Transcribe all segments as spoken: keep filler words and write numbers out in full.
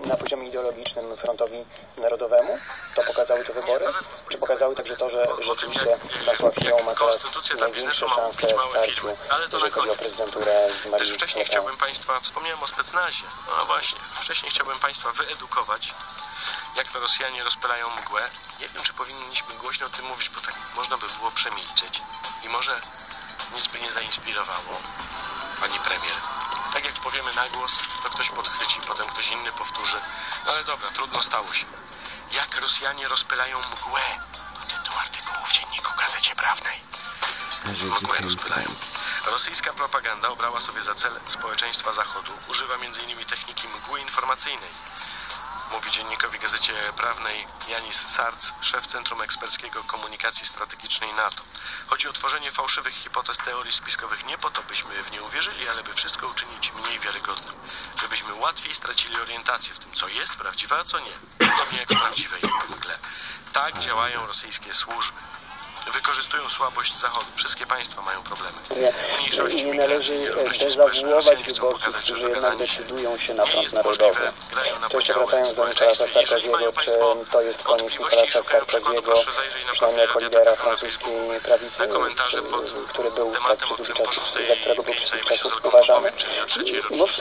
na poziomie ideologicznym frontowi narodowemu? To pokazały te wybory? Czy pokazały także to, że rzeczywiście Wacław Sieło ma teraz największe szanse w starciu, jeżeli chodzi o prezydenturę z Marią? Też wcześniej chciałbym Państwa, wspomniałem o specnazie, no właśnie, wcześniej chciałbym Państwa wyedukować, jak to Rosjanie rozpylają mgłę. Nie wiem, czy powinniśmy głośno o tym mówić, bo tak można by było przemilczeć i może nic by nie zainspirowało pani premier. Tak jak powiemy na głos, to ktoś podchwyci, potem ktoś inny powtórzy. No ale dobra, trudno, stało się. Jak Rosjanie rozpylają mgłę. To tytuł artykułu w dzienniku Gazecie Prawnej. Mgłę rozpylają. Rosyjska propaganda obrała sobie za cel społeczeństwa Zachodu. Używa między innymi techniki mgły informacyjnej. Mówi dziennikowi Gazecie Prawnej Janis Sarc, szef Centrum Eksperckiego Komunikacji Strategicznej NATO. Chodzi o tworzenie fałszywych hipotez teorii spiskowych nie po to, byśmy w nie uwierzyli, ale by wszystko uczynić mniej wiarygodnym. Żebyśmy łatwiej stracili orientację w tym, co jest prawdziwe, a co nie. Podobnie jak w prawdziwej mgle. Tak działają rosyjskie służby. Wykorzystują słabość Zachodu. Wszystkie państwa mają problemy. Nie, nie należy dezawuować wyborców, którzy jednak decydują się na front narodowy. To jeszcze wracając do Nicolasa Sarkozy'ego, czy to jest koniec Nicolasa Sarkozy'ego, przynajmniej jako lidera francuskiej prawicy, który był tak przez długi czas, za którego był przez długi czas uważany? Można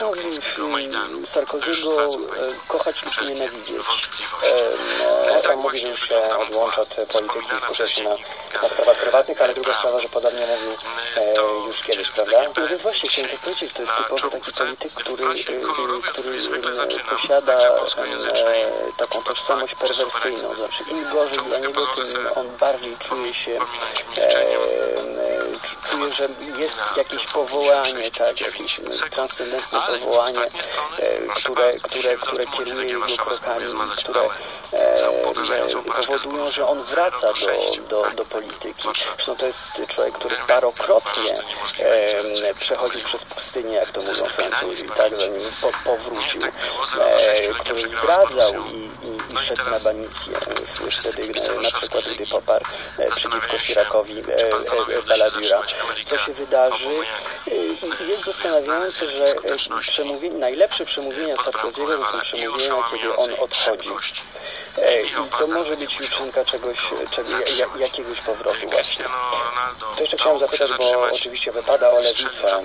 Sarkozy'ego kochać lub nienawidzieć. On mówi, że już się odłącza od polityki, skupia się na na sprawach prywatnych, ale druga sprawa, że podobnie mówił e, już kiedyś, prawda? No więc właśnie chciałem to powiedzieć, to jest typowy taki polityk, który, który, który posiada e, taką tożsamość perwersyjną, znaczy im gorzej dla niego, tym on bardziej czuje się, e, czuje, że jest jakieś powołanie, tak, jakieś transcendentne powołanie, e, które, które, które kieruje jego krokami, które e, powodują, że on wraca do, do, do polityki. Zresztą to jest człowiek, który parokrotnie e, przechodził przez pustynię, jak to mówią Francuzi, tak, zanim po, powrócił, e, który zdradzał i, i, i szedł na banicję, wtedy na przykład, gdy poparł e, przeciwko Chiracowi e, e, Balladure'a. Co się wydarzy? E, jest zastanawiające, że e, przemówienie, najlepsze przemówienia Sarkozy'ego to są przemówienia, kiedy on odchodzi. E, I to może być jutrzenka czegoś, czego, jak, jakiegoś powrotu właśnie. To jeszcze chciałem zapytać, bo oczywiście wypada o lewicę.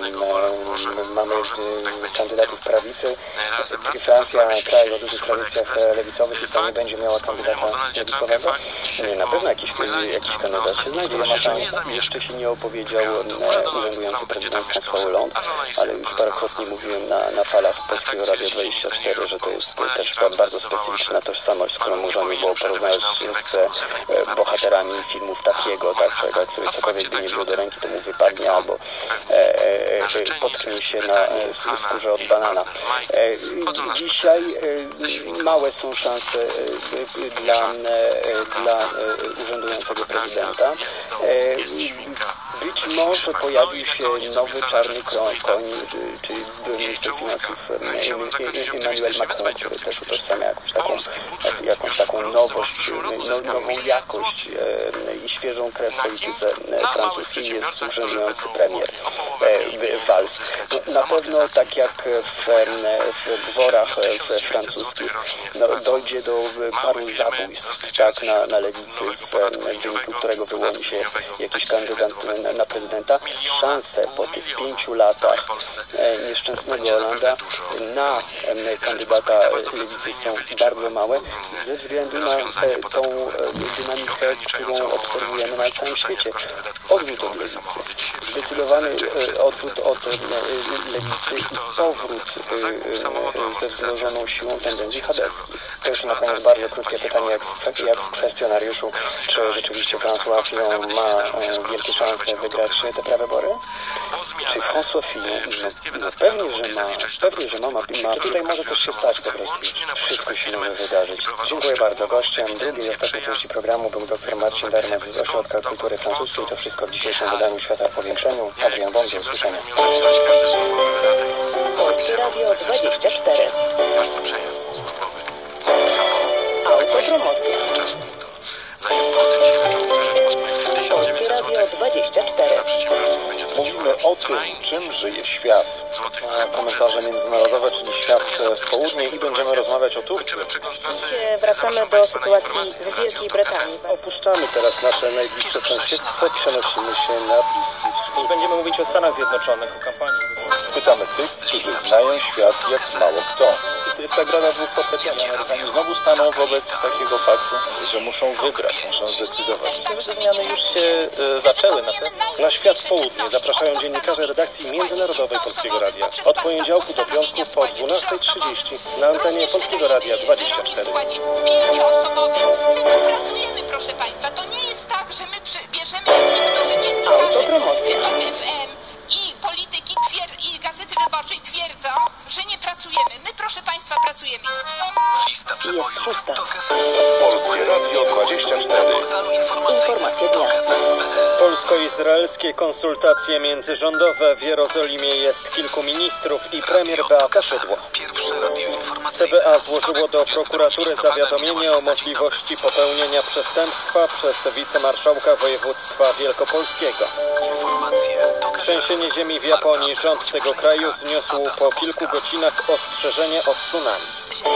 Mamy kandydatów prawicy. Francja, kraj o dużych tradycjach lewicowych, i to nie będzie miała kandydata lewicowego. Nie, na pewno jakiś, jakiś kandydat się znajdzie. Ja jeszcze się nie opowiedział urzędujący prezydent François Hollande, ale już parokrotnie mówiłem na, na falach Polskiego Radia dwadzieścia cztery, że to jest też bardzo specyficzna tożsamość, z którą można by było porównać z e, bohaterami filmów takiego, tak, człowieka, który cokolwiek by nie wziął do ręki, to mu wypadnie albo e, e, potknie się na e, skórze od banana. E, dzisiaj e, małe są szanse e, dla, e, dla e, urzędującego prezydenta. E, być może pojawi się nowy czarny koń, czyli były minister finansów Emmanuel Macron, który też utożsamia jakąś taką, jakąś taką nowość, no, nową jakość e, i świeżą krew w polityce francuskiej. Jest urzędujący premier e, Valls. No, na pewno tak jak w, w dworach francuskich no, dojdzie do paru zabójstw tak, na, na lewicy, w wyniku którego wyłoni się jakiś kandydat na, na prezydenta. Szanse po tych pięciu latach e, nieszczęsnego Hollanda na e, kandydata lewicy są bardzo małe ze względu na e, tą e, dynamikę, którą obserwujemy na całym świecie. Odwrót od lewicy. Zdecydowany e, odwrót od e, lewicy i powrót e, ze wzmożoną siłą tendencji chadewskich. To jeszcze na koniec bardzo krótkie pytanie, jak, jak w kwestionariuszu, czy rzeczywiście François Fillon ma e, wielkie szanse wygrać te prawybory? Czy François Fillon? No, no pewnie, że ma. Pewnie, że ma. ma, ma. Tutaj może coś się stać po prostu. Wszystko się może wydarzyć. Dziękuję bardzo. Gościem drugiej i ostatniej części programu był dr Marcin Darmas z Ośrodka Kultury Francuskiej. To wszystko w dzisiejszym wydaniu Świata w Powiększeniu. Adrian Bąk, do usłyszenia. Polskie Radio dwadzieścia cztery. Każdy przejazd służbowy. Autopromocja. Czasu to zajęło potem się na czołówce Rzeczpospolitej. tysiąc dziewięćset Radio złotych. dwadzieścia cztery. Dla przedsiębiorców będzie to Mówimy o tym, czym żyje świat. złotych. Komentarze międzynarodowe, czyli świat w południe i będziemy rozmawiać o Turcji. Kończymy przegląd prasy. Wracamy Zapraszam do państwa na sytuacji informacje w Radio Wielkiej Tok F M. Brytanii. Opuszczamy teraz nasze najbliższe sąsiedztwo, przenosimy się na Bliski Wschód. Będziemy mówić o Stanach Zjednoczonych, o kampanii. Pytamy tych, którzy znają świat jak mało kto. To jest ta gra na dwóch fortepianach. Amerykanie znowu staną wobec takiego faktu, że muszą wybrać, muszą zdecydować. Te zmiany już się e, zaczęły na pewno. Na świat w południe zapraszają dziennikarze redakcji Międzynarodowej Polskiego Radia. Od poniedziałku do piątku po dwunasta trzydzieści na antenie Polskiego Radia dwadzieścia cztery. Pięcioosobowy. My tu pracujemy, proszę Państwa. To nie jest tak, że my przy- bierzemy jak niektórzy dziennikarze Autopromocja. Tok F M i polityki twier- i Gazety Wyborczej twierdzą, że nie pracujemy. My, proszę Państwa, pracujemy. Lista Jest przebojów szósta. Tok F M. Polskie Radio dwadzieścia cztery. Portalu informacyjnym Informacje dnia. tok f m kropka p l. Polsko-izraelskie konsultacje międzyrządowe. W Jerozolimie jest kilku ministrów i premier Beata Szydło. Pierwsze radio informacyjne. C B A złożyło do prokuratury zawiadomienie o możliwości popełnienia przestępstwa przez wicemarszałka województwa wielkopolskiego. Informacje Tok F M. Trzęsienie ziemi w Japonii. Rząd tego kraju zniósł po kilku godzinach ostrzeżenie o tsunami.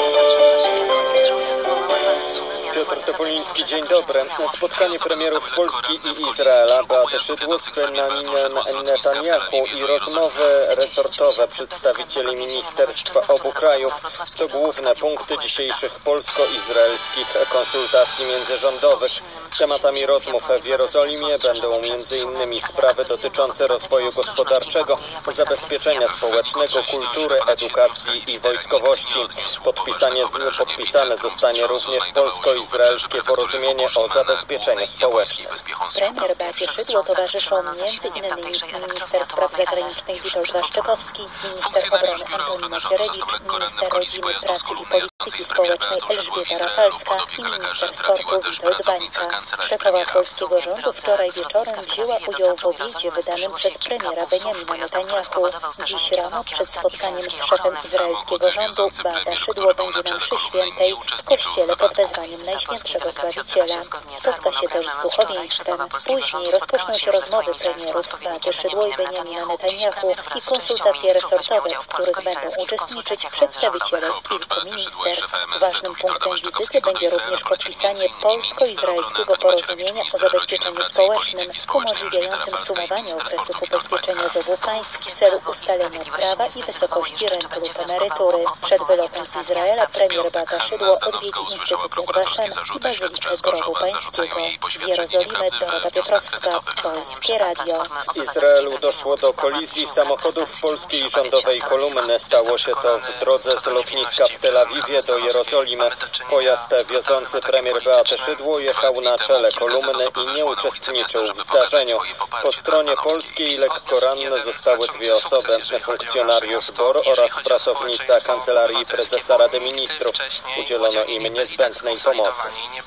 Piotr Topoliński, dzień dobry. Spotkanie premierów Polski i Izraela, Beaty Szydło z Benjaminem Netanyahu i rozmowy resortowe przedstawicieli ministerstwa obu krajów to główne punkty dzisiejszych polsko-izraelskich konsultacji międzyrządowych. Tematami rozmów w Jerozolimie będą między innymi sprawy dotyczące rozwoju gospodarczego, zabezpieczenia społecznego, kultury, edukacji i wojskowości. Podpisanie, podpisane zostanie również polsko-izraelskie porozumienie o zabezpieczeniu społecznym. Premier Beacie Szydło towarzyszą między innymi minister spraw zagranicznych Witold Waszczykowski, minister obrony Antoni Macierewicz, minister rodziny, pracy i polityki społecznej Elżbieta Rafalska i minister sportu Witold Bańka. Szefowa polskiego rządu wczoraj wieczorem wzięła udział w obiedzie wydanym przez premiera Benjamina Netanyahu. Dziś rano przed spotkaniem z szefem izraelskiego rządu Beata Szydło będzie na mszy świętej w kościele pod wezwaniem Najświętszego Zbawiciela. Spotka się też z duchowieństwem. Później rozpoczną się rozmowy premierów Beaty Szydło i Benjamina Netanyahu i konsultacje resortowe, w których będą uczestniczyć przedstawiciele kilku ministerstw. Ważnym punktem wizyty będzie również podpisanie polsko-izraelskiego porozumienia o zabezpieczeniu społecznym umożliwiającym sumowanie okresów ubezpieczenia z obu państw w celu ustalenia prawa i wysokości renty lub emerytury. Przed wylotem z Izraela premier Beata Szydło odwiedzi Instytut Yad Vashem i Bazylikę Grobu Pańskiego. Z Jerozolimy Dorota Piotrowska, Polskie Radio. W Izraelu doszło do kolizji samochodów polskiej rządowej kolumny. Stało się to w drodze z lotniska w Tel Awiwie do Jerozolimy. Pojazd wiozący premier Beatę Szydło jechał na czele kolumny i nie uczestniczył w zdarzeniu. Po stronie polskiej lekko ranne zostały dwie osoby, funkcjonariusz B O R oraz pracownica Kancelarii Prezesa Rady Ministrów. Udzielono im niezbędnej pomocy.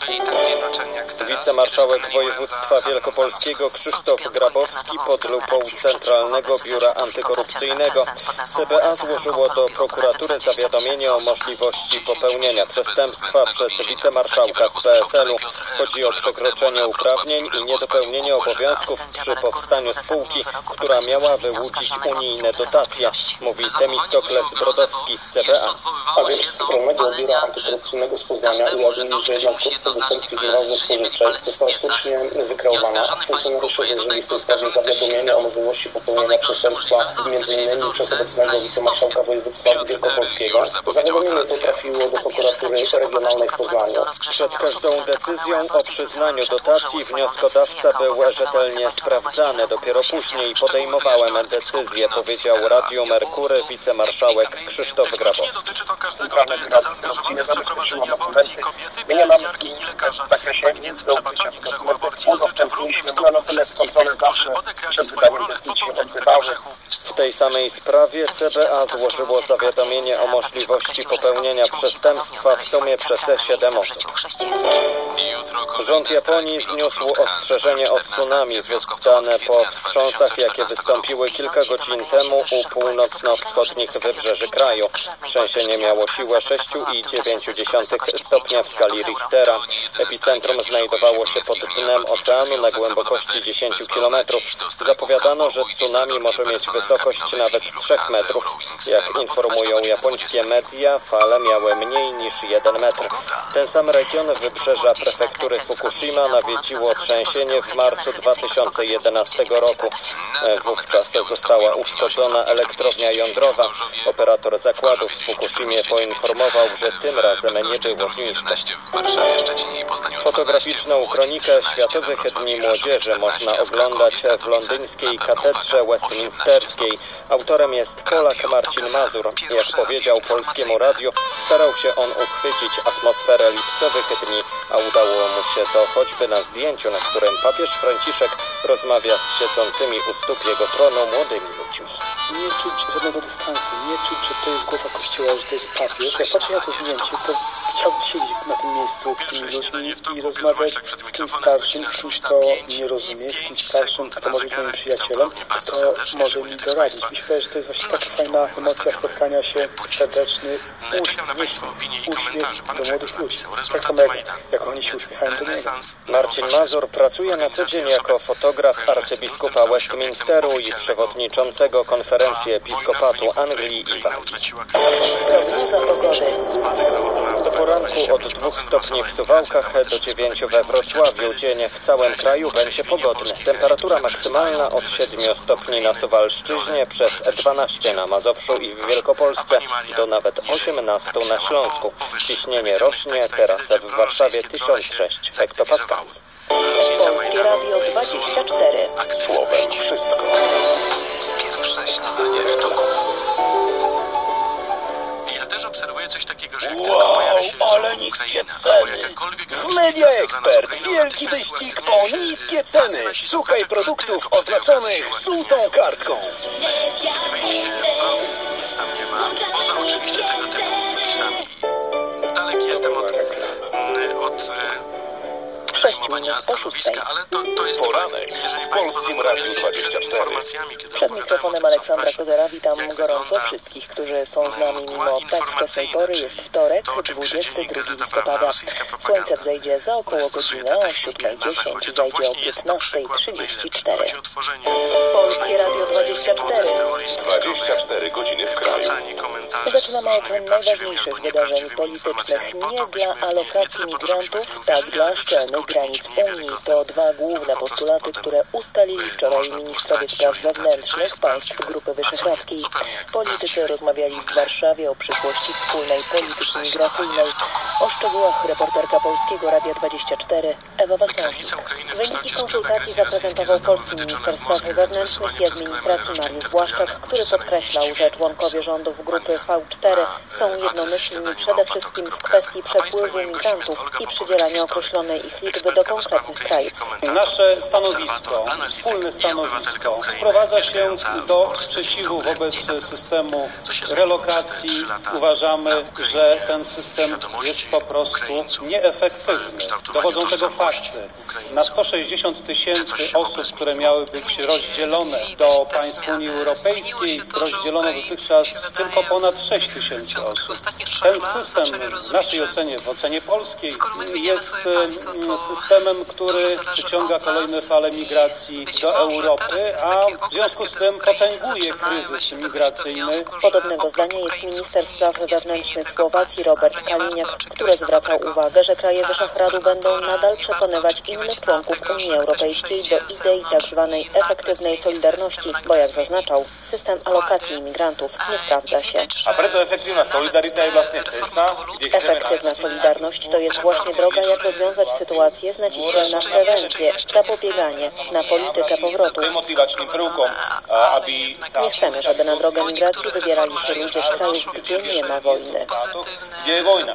Wicemarszałek województwa wielkopolskiego Krzysztof Grabowski pod lupą Centralnego Biura Antykorupcyjnego C B A złożyło do prokuratury zawiadomienie o możliwości popełnienia przestępstwa przez wicemarszałka z P S L-u. Chodzi o przekroczenie uprawnień i niedopełnienie obowiązków przy powstaniu spółki, która miała wyłudzić unijne dotacje, mówi Temistokles Brodowski z C B A. A więc z Centralnego Biura Antykorupcyjnego z Poznania ujawnił, że jedna z producenckich wyrobów spożywczych została sztucznie wykreowana. Funkcjonariusze złożyli w tej sprawie zawiadomienie o możliwości popełnienia przestępstwa między innymi przez obecnego wicemarszałka województwa wielkopolskiego. Zawiadomienie to trafiło do prokuratury regionalnej w Poznaniu. Przed każdą decyzją o przyznaniu dotacji wnioskodawca był rzetelnie sprawdzany. Dopiero później podejmowałem decyzję, powiedział Radiu Merkury wicemarszałek Krzysztof Grabowski. Dotyczy to każdego artysty zaangażowanego w przeprowadzenie aborcji kobiety, pielęgniarki i lekarza. Tak więc przebaczanie grzechu aborcji dotyczy również wróg i wdów. Wszystkich tych, którzy odegrali swoją rolę w popełnianiu tego grzechu. W tej samej sprawie C B A złożyło zawiadomienie o możliwości popełnienia przestępstwa w sumie przez siedem osób. Rząd Japonii zniósł ostrzeżenie o tsunami wydane po wstrząsach, jakie wystąpiły kilka godzin temu u północno-wschodnich wybrzeży kraju. Trzęsienie miało siłę sześć i dziewięć dziesiątych stopnia w skali Richtera. Epicentrum znajdowało się pod dnem oceanu na głębokości dziesięć kilometrów. Zapowiadano, że tsunami może mieć wysokość nawet trzech metrów. Jak informują japońskie media, fale miały mniej niż jeden metr. Ten sam region wybrzeża prefektury Fukushima nawiedziło trzęsienie w marcu dwa tysiące jedenastego roku. Wówczas została uszkodzona elektrownia jądrowa. Operator zakładu w Fukushimie poinformował, że tym razem nie było zniszczeń. Fotograficzną kronikę Światowych Dni Młodzieży można oglądać w londyńskiej katedrze westminsterskiej. Autorem jest Polak Marcin Mazur. Jak powiedział Polskiemu Radiu, starał się on uchwycić atmosferę lipcowych dni, a udało mu się to choćby na zdjęciu, na którym papież Franciszek rozmawia z siedzącymi u stóp jego tronu młodymi ludźmi. Nie czuć żadnego dystansu, nie czuć, że to jest głowa Kościoła, że to jest papież. Jak patrzę na to zdjęcie, to chciałbym siedzieć na tym miejscu z tymi ludźmi i rozmawiać z kimś starszym, z kimś, kto nie rozumie, z kimś starszym, kto może być moim przyjacielem, to może mi doradzić. Myślę, że to jest właśnie taka fajna emocja spotkania się, serdeczny uśmiech, uśmiech do młodych ludzi. Tak samo jak, jak oni się uśmiechają do niego. Marcin Mazur pracuje na co dzień jako fotograf arcybiskupa Westminsteru i przewodniczącego konferencji episkopatu Anglii i Walii. Prognoza pogody. Do poranku od dwóch stopni w Suwałkach do dziewięciu we Wrocławiu. Dzień w całym kraju będzie pogodny. Temperatura maksymalna od siedmiu stopni na Suwalszczyźnie, przez dwanaście na Mazowszu i w Wielkopolsce do nawet osiemnastu na Śląsku. Ciśnienie rośnie, teraz w Warszawie tysiąc sześć hektopaskali. Polskie Radio dwadzieścia cztery. Słowem wszystko. Pierwsze śniadanie w domu. Ja też obserwuję coś takiego, że jak Wow, tylko pojawia się ale słowo niskie Ukraina ceny. albo jakakolwiek W rocznica Media związana z Expert. Ukrainą, Wielki natychmiast wyścig uaktywniają po się niskie tacy ceny. nasi Szukaj słuchacze, którzy produktów tylko przy tej okazji oznaczonych się żółtą uaktywniają. kartką. Kiedy wejdzie się w prąd, nic tam nie ma. Poza oczywiście tego typu wpisami. Daleki jestem od, od zajmowania stanowiska, ale to, to jest Poranek fakt. Jeżeli w Państwo Polskim zastanawiali Radiu się dwadzieścia przed cztery. informacjami, kiedy Przed mikrofonem Aleksandra Kozera witam gorąco wygląda wszystkich, którzy są z nami mimo tak wczesnej pory. Jest wtorek, dwudziestego drugiego listopada. Słońce wzejdzie za około godzinę, o siódmej dziesięć, zajdzie o piętnastej trzydzieści cztery. Polskie Radio dwadzieścia cztery. dwadzieścia cztery godziny w kraju. Zaczynamy od najważniejszych wydarzeń politycznych. Nie dla alokacji migrantów, tak dla szczelnych granic Unii. To dwa główne postulaty, które ustalili wczoraj ministrowie spraw wewnętrznych państw Grupy Wyszehradzkiej. Politycy rozmawiali w Warszawie o przyszłości wspólnej polityki migracyjnej. O szczegółach reporterka Polskiego Radia dwadzieścia cztery Ewa Wasowska. Wyniki konsultacji zaprezentował polski minister spraw wewnętrznych i administracji Mariusz Błaszczak, który podkreślał, że członkowie rządów Grupy V cztery są jednomyślni przede wszystkim w kwestii przepływu migrantów i przydzielania określonej ich liczby do konkretnych krajów. Nasze stanowisko, wspólne stanowisko wprowadza się do sprzeciwu wobec systemu relokacji. Uważamy, że ten system jest po prostu nieefektywny. Dowodzą tego fakty. Na sto sześćdziesiąt tysięcy osób, które miały być rozdzielone do państw Unii Europejskiej, rozdzielono dotychczas tylko ponad sześć tysięcy osób. Ten system w naszej ocenie, w ocenie polskiej, jest systemem, który przyciąga kolejne fale migracji do Europy, a w związku z tym potęguje kryzys migracyjny. Podobnego zdania jest minister spraw wewnętrznych Słowacji Robert Kaliniak, który zwracał uwagę, że kraje Wyszehradu będą nadal przekonywać innych członków Unii Europejskiej do idei tzw. efektywnej solidarności, bo jak zaznaczał, system alokacji imigrantów nie sprawdza się. A preto efektywna solidarita je vlastne cesta, kde chceme Efektywna solidarność to jest właśnie droga, jak rozwiązać sytuację z naciskiem na prewencję, zapobieganie, na politykę powrotu. motivačným prvkom, a, aby Nie chcemy, żeby na drogę migracji wybierali się ludzie z krajów, gdzie nie ma wojny. gdzie je vojna.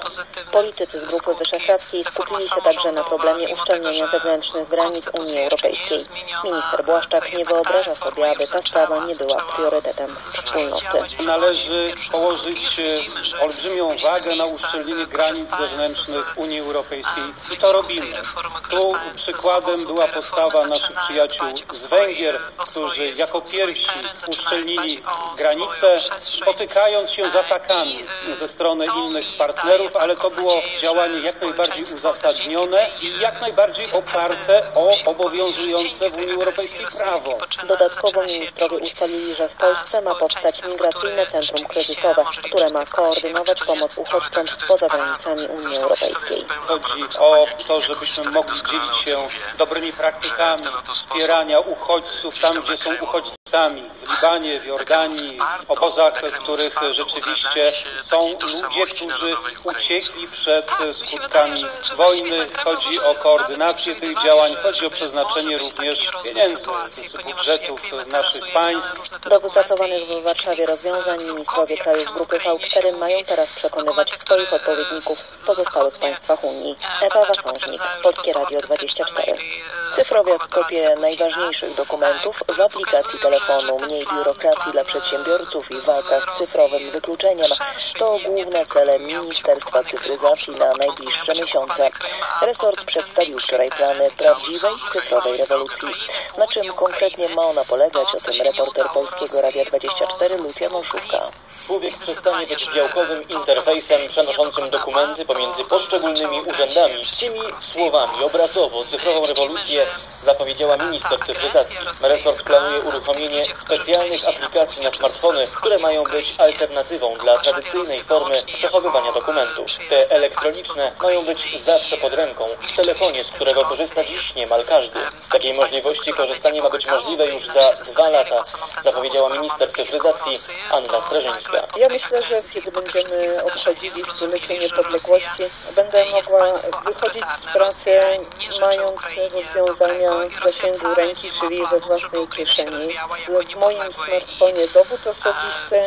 Politycy z Grupy Wyszehradzkiej skupili się także na problemie uszczelnienia zewnętrznych granic Unii Europejskiej. Minister Błaszczak nie wyobraża sobie, aby ta sprawa nie była priorytetem wspólnoty. Należy położyć olbrzymią wagę na uszczelnienie granic zewnętrznych Unii Europejskiej i to robimy. Tu przykładem była postawa naszych przyjaciół z Węgier, którzy jako pierwsi uszczelnili granice, spotykając się z atakami ze strony innych partnerów, ale to było działanie jak najbardziej uzasadnione i jak najbardziej oparte o obowiązujące w Unii Europejskiej prawo. Dodatkowo ministrowie ustalili, że w Polsce ma powstać migracyjne centrum kryzysowe, które ma koordynować pomoc uchodźcom poza granicami Unii Europejskiej. Chodzi o to, żebyśmy mogli dzielić się dobrymi praktykami wspierania uchodźców tam, gdzie są uchodźcami. W Libanie, w Jordanii, w obozach, w których rzeczywiście są ludzie, którzy uciekli przed skutkami wojny. Chodzi o koordynację tych działań, chodzi o przeznaczenie również pieniędzy z budżetów naszych państw. Do wypracowanych w Warszawie rozwiązań ministrowie krajów Grupy V cztery mają teraz przekonywać swoich odpowiedników w pozostałych państwach Unii. Ewa Wasążnik, Polskie Radio dwadzieścia cztery. Cyfrowe kopie najważniejszych dokumentów w aplikacji telefonu, mniej biurokracji dla przedsiębiorców i walka z cyfrowym wykluczeniem to główne cele Ministerstwa Cyfryzacji na najbliższe miesiące. Resort przedstawił wczoraj plany prawdziwej cyfrowej rewolucji. Na czym konkretnie ma ona polegać, o tym reporter Polskiego Radia dwadzieścia cztery Lucja Olszówka. Człowiek przestanie być działkowym interfejsem przenoszącym dokumenty pomiędzy poszczególnymi urzędami. Tymi słowami obrazowo cyfrową rewolucję zapowiedziała minister cyfryzacji. Resort planuje uruchomienie specjalnych aplikacji na smartfony, które mają być alternatywą dla tradycyjnej formy przechowywania dokumentów. Te elektroniczne mają być zawsze pod ręką, w telefonie, z którego korzysta dziś niemal każdy. Z takiej możliwości korzystanie ma być możliwe już za dwa lata, zapowiedziała minister cyfryzacji Anna Streżyńska. Ja myślę, że kiedy będziemy obchodzili stulecie niepodległości, będę mogła wychodzić z pracy mając rozwiązania w zasięgu ręki, czyli we własnej kieszeni. W moim smartfonie dowód osobisty,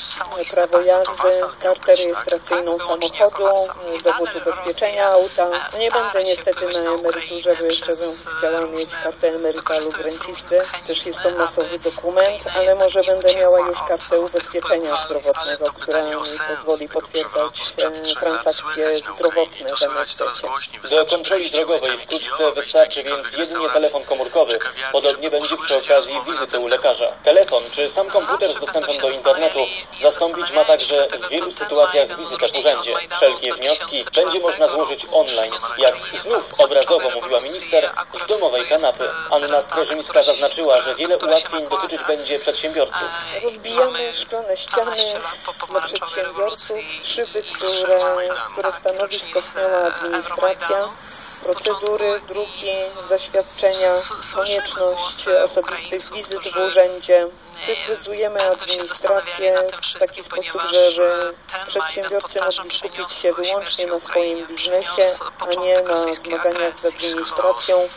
prawo jazdy, kartę rejestracyjną samochodu, dowód ubezpieczenia auta. Nie będę niestety na emeryturze, bo jeszcze bym chciała mieć kartę emeryta lub rencisty. Też jest to masowy dokument, ale może będę miała już kartę ubezpieczenia zdrowotnego, która mi pozwoli potwierdzać transakcje zdrowotne w M S Z. Do kontroli drogowej wkrótce wystarczy więc jedynie telefon komórkowy. Podobnie będzie przy okazji wizyty u lekarza. Telefon czy sam komputer z dostępem do internetu zastąpić ma także w wielu sytuacjach wizytę w urzędzie. Wszelkie wnioski będzie można złożyć online, jak znów obrazowo mówiła minister, z domowej kanapy. Anna Streżyńska zaznaczyła, że wiele ułatwień dotyczyć będzie przedsiębiorców. Rozbijamy szklane ściany dla przedsiębiorców, szyby, które, które stanowisko miała administracja, procedury, druki, zaświadczenia, konieczność osobistych wizyt w urzędzie. Cyfryzujemy administrację w taki sposób, żeby przedsiębiorcy mogli skupić się wyłącznie na swoim biznesie, a nie na zmaganiach z administracją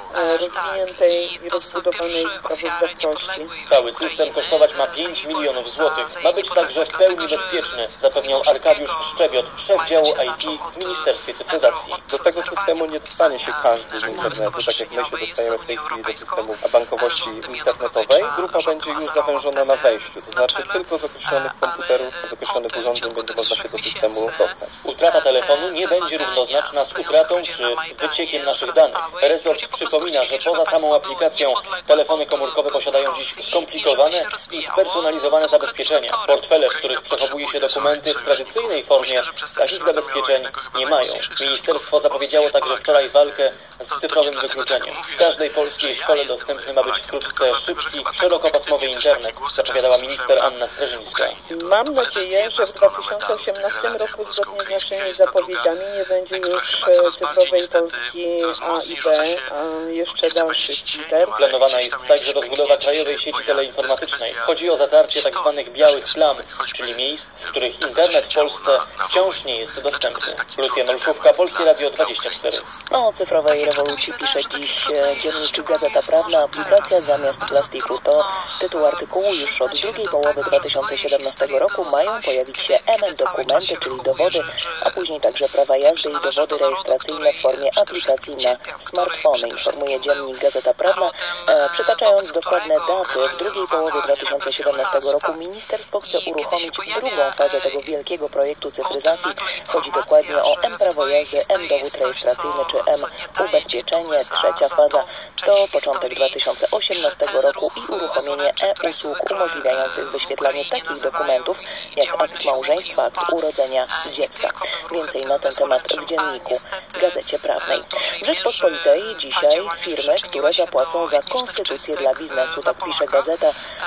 rozwiniętej i rozbudowanej sprawozdawczości. Cały system kosztować ma pięć milionów złotych. Ma być także w pełni bezpieczny, zapewniał Arkadiusz Szczebiot, szef działu I T w Ministerstwie Cyfryzacji. Do tego systemu nie dostanie się każdy z internetu, tak jak my się dostajemy w tej chwili do systemu bankowości internetowej. Grupa będzie już zawężona na wejściu, to znaczy tylko z określonych komputerów, z określonych urządzeń będzie można się do systemu dostać. Utrata telefonu nie będzie równoznaczna z utratą czy wyciekiem naszych danych. Resort przypomina, że poza samą aplikacją telefony komórkowe posiadają dziś skomplikowane i spersonalizowane zabezpieczenia. Portfele, w których przechowuje się dokumenty w tradycyjnej formie, takich zabezpieczeń nie mają. Ministerstwo zapowiedziało także wczoraj walkę z cyfrowym wykluczeniem. W każdej polskiej szkole dostępny ma być wkrótce szybki, szerokopasmowy internet, zapowiadała minister Anna Streżyńska. Mam nadzieję, że w dwa tysiące osiemnastym roku zgodnie z naszymi zapowiedziami nie będzie już cyfrowej Polski A i B, a jeszcze dalszy Twitter. Planowana jest także rozbudowa krajowej sieci teleinformatycznej. Chodzi o zatarcie tzw. białych plam, czyli miejsc, w których internet w Polsce wciąż nie jest dostępny. Lucja Olszówka, Polskie Radio dwadzieścia cztery. O cyfrowej rewolucji pisze dziś dziennik Gazeta Prawna. Aplikacja zamiast plastiku to tytuł artykułu już od drugiej połowy dwa tysiące siedemnastego roku mają pojawić się e-dokumenty, czyli dowody, a później także prawa jazdy i dowody rejestracyjne w formie aplikacji na smartfony, informuje dziennik Gazeta Prawna. E, przytaczając dokładne daty, w drugiej połowie dwa tysiące siedemnastego roku ministerstwo chce uruchomić drugą fazę tego wielkiego projektu cyfryzacji. Chodzi dokładnie o M-prawo jazdy, M-dowód rejestracyjny czy M-ubezpieczenie. Trzecia faza to początek dwa tysiące osiemnastego roku i uruchomienie e-usług umożliwiających wyświetlanie takich dokumentów jak akt małżeństwa, akt urodzenia dziecka. Więcej na ten temat w dzienniku Gazecie Prawnej. W Rzeczpospolitej dzisiaj firmy, które zapłacą za konstytucję dla biznesu, tak pisze gazeta,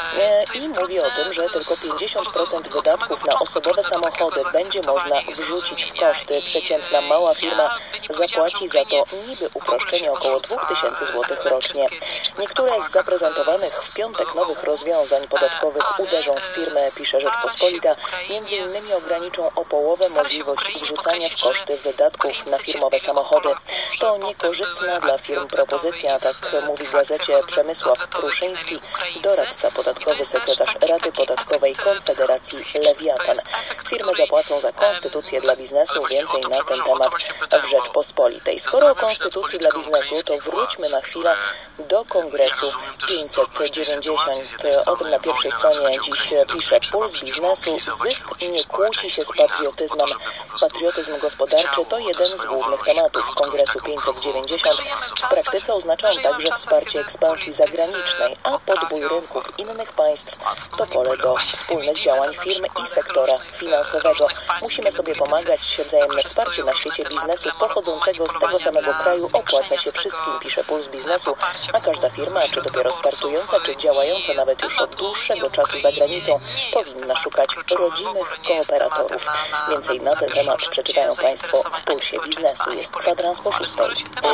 i mówi o tym, że tylko pięćdziesiąt procent wydatków na osobowe samochody będzie można wrzucić w koszty. Przeciętna mała firma zapłaci za to niby uproszczenie około dwa tysiące złotych rocznie. Niektóre z zaprezentowanych w piątek nowych rozwiązań podatkowych uderzą w firmy, pisze Rzeczpospolita. Między innymi ograniczą o połowę możliwość wrzucania w koszty wydatków na firmowe samochody. To niekorzystna dla firm propozycja, tak mówi w gazecie Przemysław Pruszyński, doradca podatkowy, sekretarz Rady Podatkowej Konfederacji Lewiatan. Firmy zapłacą za konstytucję dla biznesu. Więcej na ten temat w Rzeczpospolitej. Skoro o konstytucji dla biznesu, to wróćmy na chwilę do Kongresu pięćset dziewięćdziesiąt. O tym na pierwszej stronie dziś pisze Puls Biznesu. Zysk nie kłóci się z patriotyzmem. Patriotyzm gospodarczy to jeden z głównych tematów Kongresu pięćset dziewięćdziesiąt. W praktyce oznacza on także wsparcie ekspansji zagranicznej, a podbój rynków innych państw to pole do wspólnych działań firm i sektora finansowego. Musimy sobie pomagać. Wzajemne wsparcie na świecie biznesu pochodzącego z tego samego kraju opłaca się wszystkim, pisze Puls Biznesu, a każda firma, czy dopiero startująca, czy działająca nawet już od dłuższego czasu za granicą, powinna szukać rodzimych kooperatorów. Więcej na ten temat przeczytają Państwo w Pulsie Biznesu. Jest kwadrans po szóstej.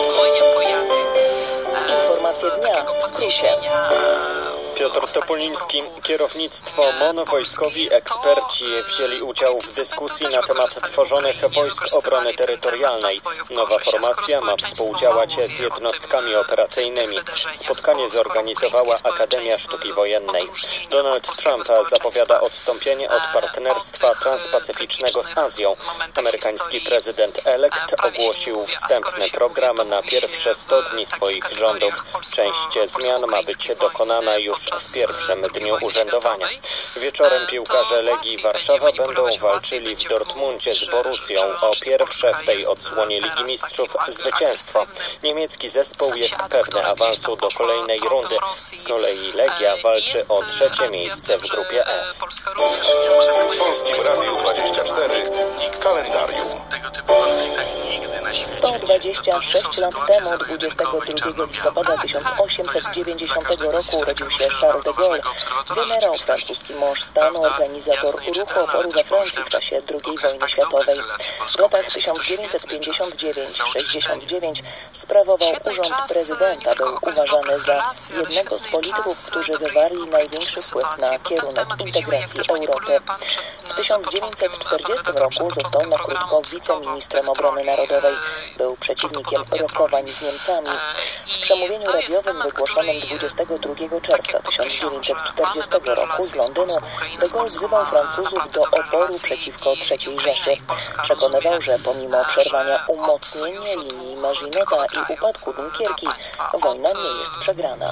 Informacje dnia w skrócie. Piotr Topoliński. Kierownictvo M O N, wojskowi eksperci wzięli udział w dyskusji na temat tworzonych Wojsk Obrony Terytorialnej. Nowa formacja ma współdziałać z jednostkami operacyjnymi. Spotkanie zorganizowała Akademia Sztuki Wojennej. Donald Trump zapowiada odstąpienie od partnerstwa transpacyficznego z Azją. Amerykański prezydent elekt ogłosił wstępny program na pierwsze sto dni swoich rządów. Część zmian ma być dokonana już w pierwszym dniu urzędowania. Wieczorem piłkarze Legii Warszawa będą walczyli w Dortmundzie z Borussią o pierwsze w tej odsłonie Ligi Mistrzów zwycięstwo. Niemiecki zespół jest pewny awansu do kolejnej rundy. Z kolei Legia walczy o trzecie miejsce w grupie F. W Polskim Radiu dwadzieścia cztery kalendarium. Tego typu konfliktach nigdy na świecie sto dwadzieścia sześć lat temu, dwudziestego drugiego listopada tysiąc osiemset dziewięćdziesiątego roku urodził się Charles de Gaulle, generał, francuski mąż stanu, organizator ruchu oporu we Francji w czasie drugiej wojny światowej. W latach tysiąc dziewięćset pięćdziesiąt dziewięć do sześćdziesiąt dziewięć sprawował urząd prezydenta. Był uważany za jednego z polityków, którzy wywarli największy wpływ na kierunek integracji Europy. W tysiąc dziewięćset czterdziestym roku został na krótko wiceministrem obrony narodowej. Był przeciwnikiem rokowań z Niemcami. W przemówieniu radiowym wygłoszonym dwudziestego drugiego czerwca tysiąc dziewięćset czterdziestego roku z Londynu de Gaulle wzywał Francuzów do oporu przeciwko trzeciej Rzeszy. Przekonywał, że pomimo przerwania umocnień linii Maginota i upadku Dunkierki, wojna nie jest przegrana.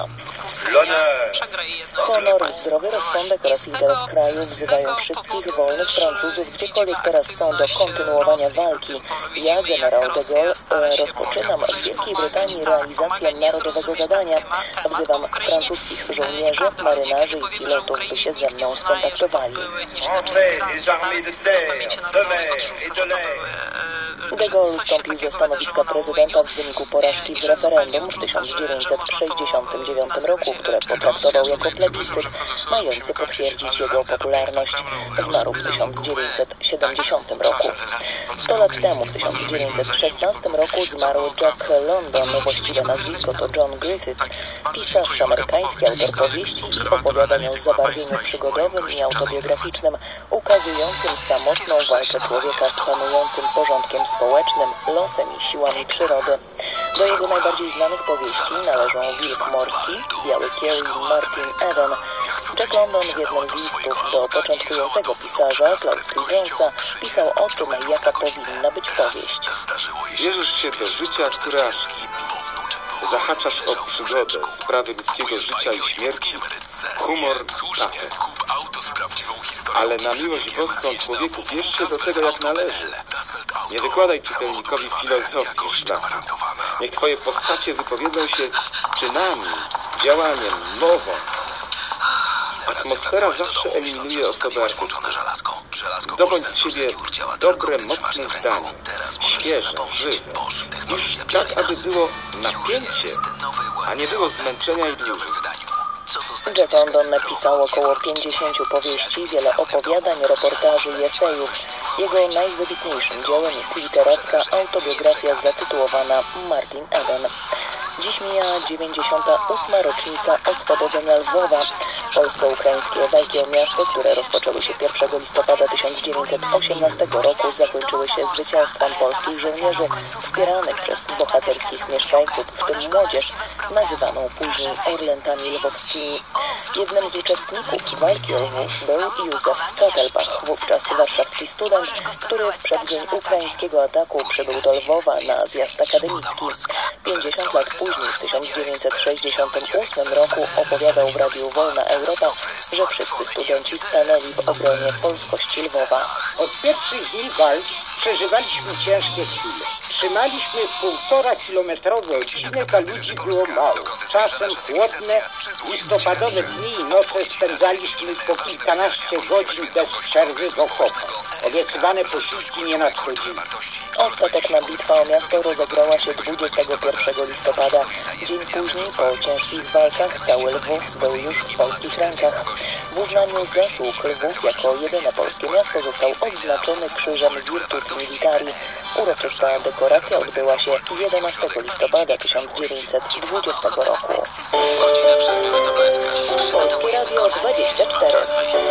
Honor, zdrowy rozsądek oraz interes kraju wzywają wszystkich wolnych Francuzów, gdziekolwiek teraz są, do kontynuowania walki. Ja, generał de Gaulle, rozpoczynam w Wielkiej Brytanii realizację narodowego zadania. Wzywam francuskich żołnierzy, marynarzy i pilotów, by się ze mną skontaktowali. De Gaulle wstąpił ze stanowiska prezydenta w wyniku porażki w referendum w tysiąc dziewięćset sześćdziesiątym dziewiątym roku, które potraktował jako plebiscyt mający potwierdzić jego popularność. Zmarł w tysiąc dziewięćset siedemdziesiątym roku. sto lat temu, w tysiąc dziewięćset szesnastym roku, zmarł Jack London. Właściwe nazwisko to John Griffith, pisarz amerykański, autor powieści i opowiadań o zabarwieniu przygodowym i autobiograficznym, ukazującym samotną walkę człowieka z panującym porządkiem społecznym, losem i siłami przyrody. Do jego najbardziej znanych powieści należą Wilk Morski, Biały Kieł i Martin Eden. Jack London w jednym z listów do początkującego pisarza Claude'a Jonesa pisał o tym, jaka powinna być powieść. Bierzesz się do życia, które zahaczasz o przygodę, sprawy ludzkiego życia i śmierci, humor, tak. Ale na miłość boską człowieku bierz się do tego jak należy. Nie wykładaj czytelnikowi filozofii szlachy. Niech twoje postacie wypowiedzą się czynami, działaniem, mową. Atmosfera zawsze eliminuje osobę artystyczną. Zdobądź z siebie dobre, mocne zdanie, świeże, żywe. Już tak, aby było napięcie, a nie było zmęczenia i długu. Jack London napisał około pięćdziesięciu powieści, wiele opowiadań, reportaży i esejów. Jego najwybitniejszym dziełem jest literacka autobiografia zatytułowana Martin Eden. Dziś mija dziewięćdziesiąta ósma rocznica oswobodzenia Lwowa. Polsko-ukraińskie walki o miasto, które rozpoczęły się pierwszego listopada tysiąc dziewięćset osiemnastego roku, zakończyły się zwycięstwem polskich żołnierzy wspieranych przez bohaterskich mieszkańców, w tym młodzież, nazywaną później Orlętami Lwowskimi. Jednym z uczestników walki o Lwów był Józef Kotelbach, wówczas warszawski student, który w przeddzień ukraińskiego ataku przybył do Lwowa na zjazd akademicki. pięćdziesiąt lat później, w tysiąc dziewięćset sześćdziesiątym ósmym roku, opowiadał w Radiu Wolna Europa, że wszyscy studenci stanęli w obronie polskości Lwowa. Od pierwszych dni walk przeżywaliśmy ciężkie chwile. Trzymaliśmy półtora kilometrowy odcinek, a ludzi było mało. Czasem chłodne, listopadowe dni i noce spędzaliśmy po kilkanaście godzin bez przerwy w okopach. Obiecywane posiłki nie nadchodziły. Ostateczna bitwa o miasto rozegrała się dwudziestego pierwszego listopada. Dzień później, po ciężkich walkach, cały Lwów był już w polskich rękach. W uznaniu zasług Lwów jako jedyne polskie miasto został odznaczony krzyżem Virtus Militari. Uroczysta dekoracja odbyła się jedenastego listopada tysiąc dziewięćset dwudziestego roku. Polskie Radio dwadzieścia cztery.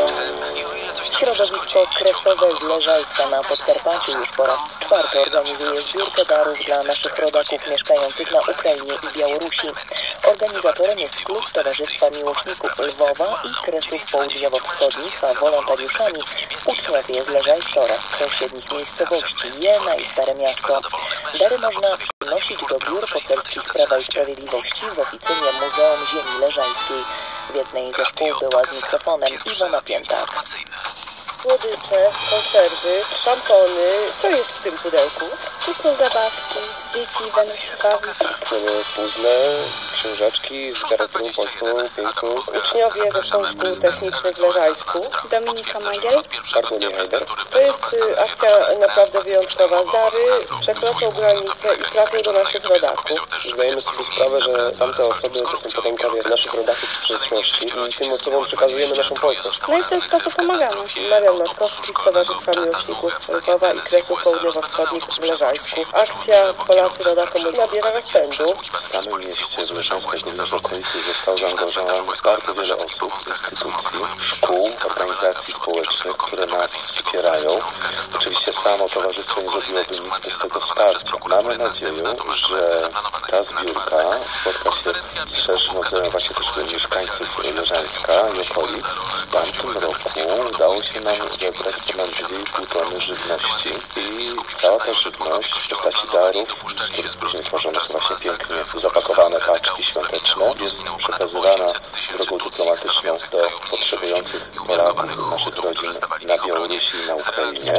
Środowisko Kresowe z Leżajska na Podkarpaciu już po raz czwarty organizuje zbiórkę darów dla naszych rodaków mieszkających na Ukrainie i Białorusi. Organizatorem jest Klub Towarzystwa Miłośników Lwowa i Kresów Południowo-Wschodnich, a wolontariuszami uczniowie z Leżajska oraz sąsiednich miejscowości Jena i Stare Miasto. Dary można przynosić do biur poselskich Prawa i Sprawiedliwości w oficynie Muzeum Ziemi Leżajskiej. W jednej ze szkół była z mikrofonem Iwona Piętak. Słodycze, konserwy, szampony. Co jest w tym pudełku? Tu są zabawki, dzieci będą ciekawi. Puzzle, książeczki z literaturą polską, piękną. Uczniowie Zespołu Szkół Technicznych w Leżajsku. Dominika Majel. Bartłomiej Hajder. To jest y, akcja naprawdę wyjątkowa. Dary przekroczą granicę i trafią do naszych rodaków. Zdajemy sobie sprawę, że tamte osoby to są potomkowie naszych rodaków z przeszłości i tym osobom przekazujemy naszą polskość. No i w ten sposób pomagamy. Marian Matkowski z Towarzystwa Miłośników Lwowa i Kresów Południowo-Wschodnich w Leżajsku. Akcja Polacy Rodakom nabiera rozpędu. W samym mieście w Leżajsku w okolicy zostało zaangażowanych bardzo wiele osób, instytucji, szkół, organizacji społecznych, które nas wspierają. Oczywiście samo towarzystwo nie zrobiłoby nic bez tego wsparcia. Mamy nadzieję, że ta zbiórka spotka się z szerszym odzewem właśnie też mieszkańców Leżajska i okolic. W tamtym roku udało się nam zebrać ponad dwie i pół tony żywności i cała ta żywność w postaci darów, które później tworzone są właśnie pięknie zapakowane paczki świąteczne, jest przekazywana drogą dyplomatyczną do potrzebujących Polaków, naszych rodzin na Białorusi i na Ukrainie.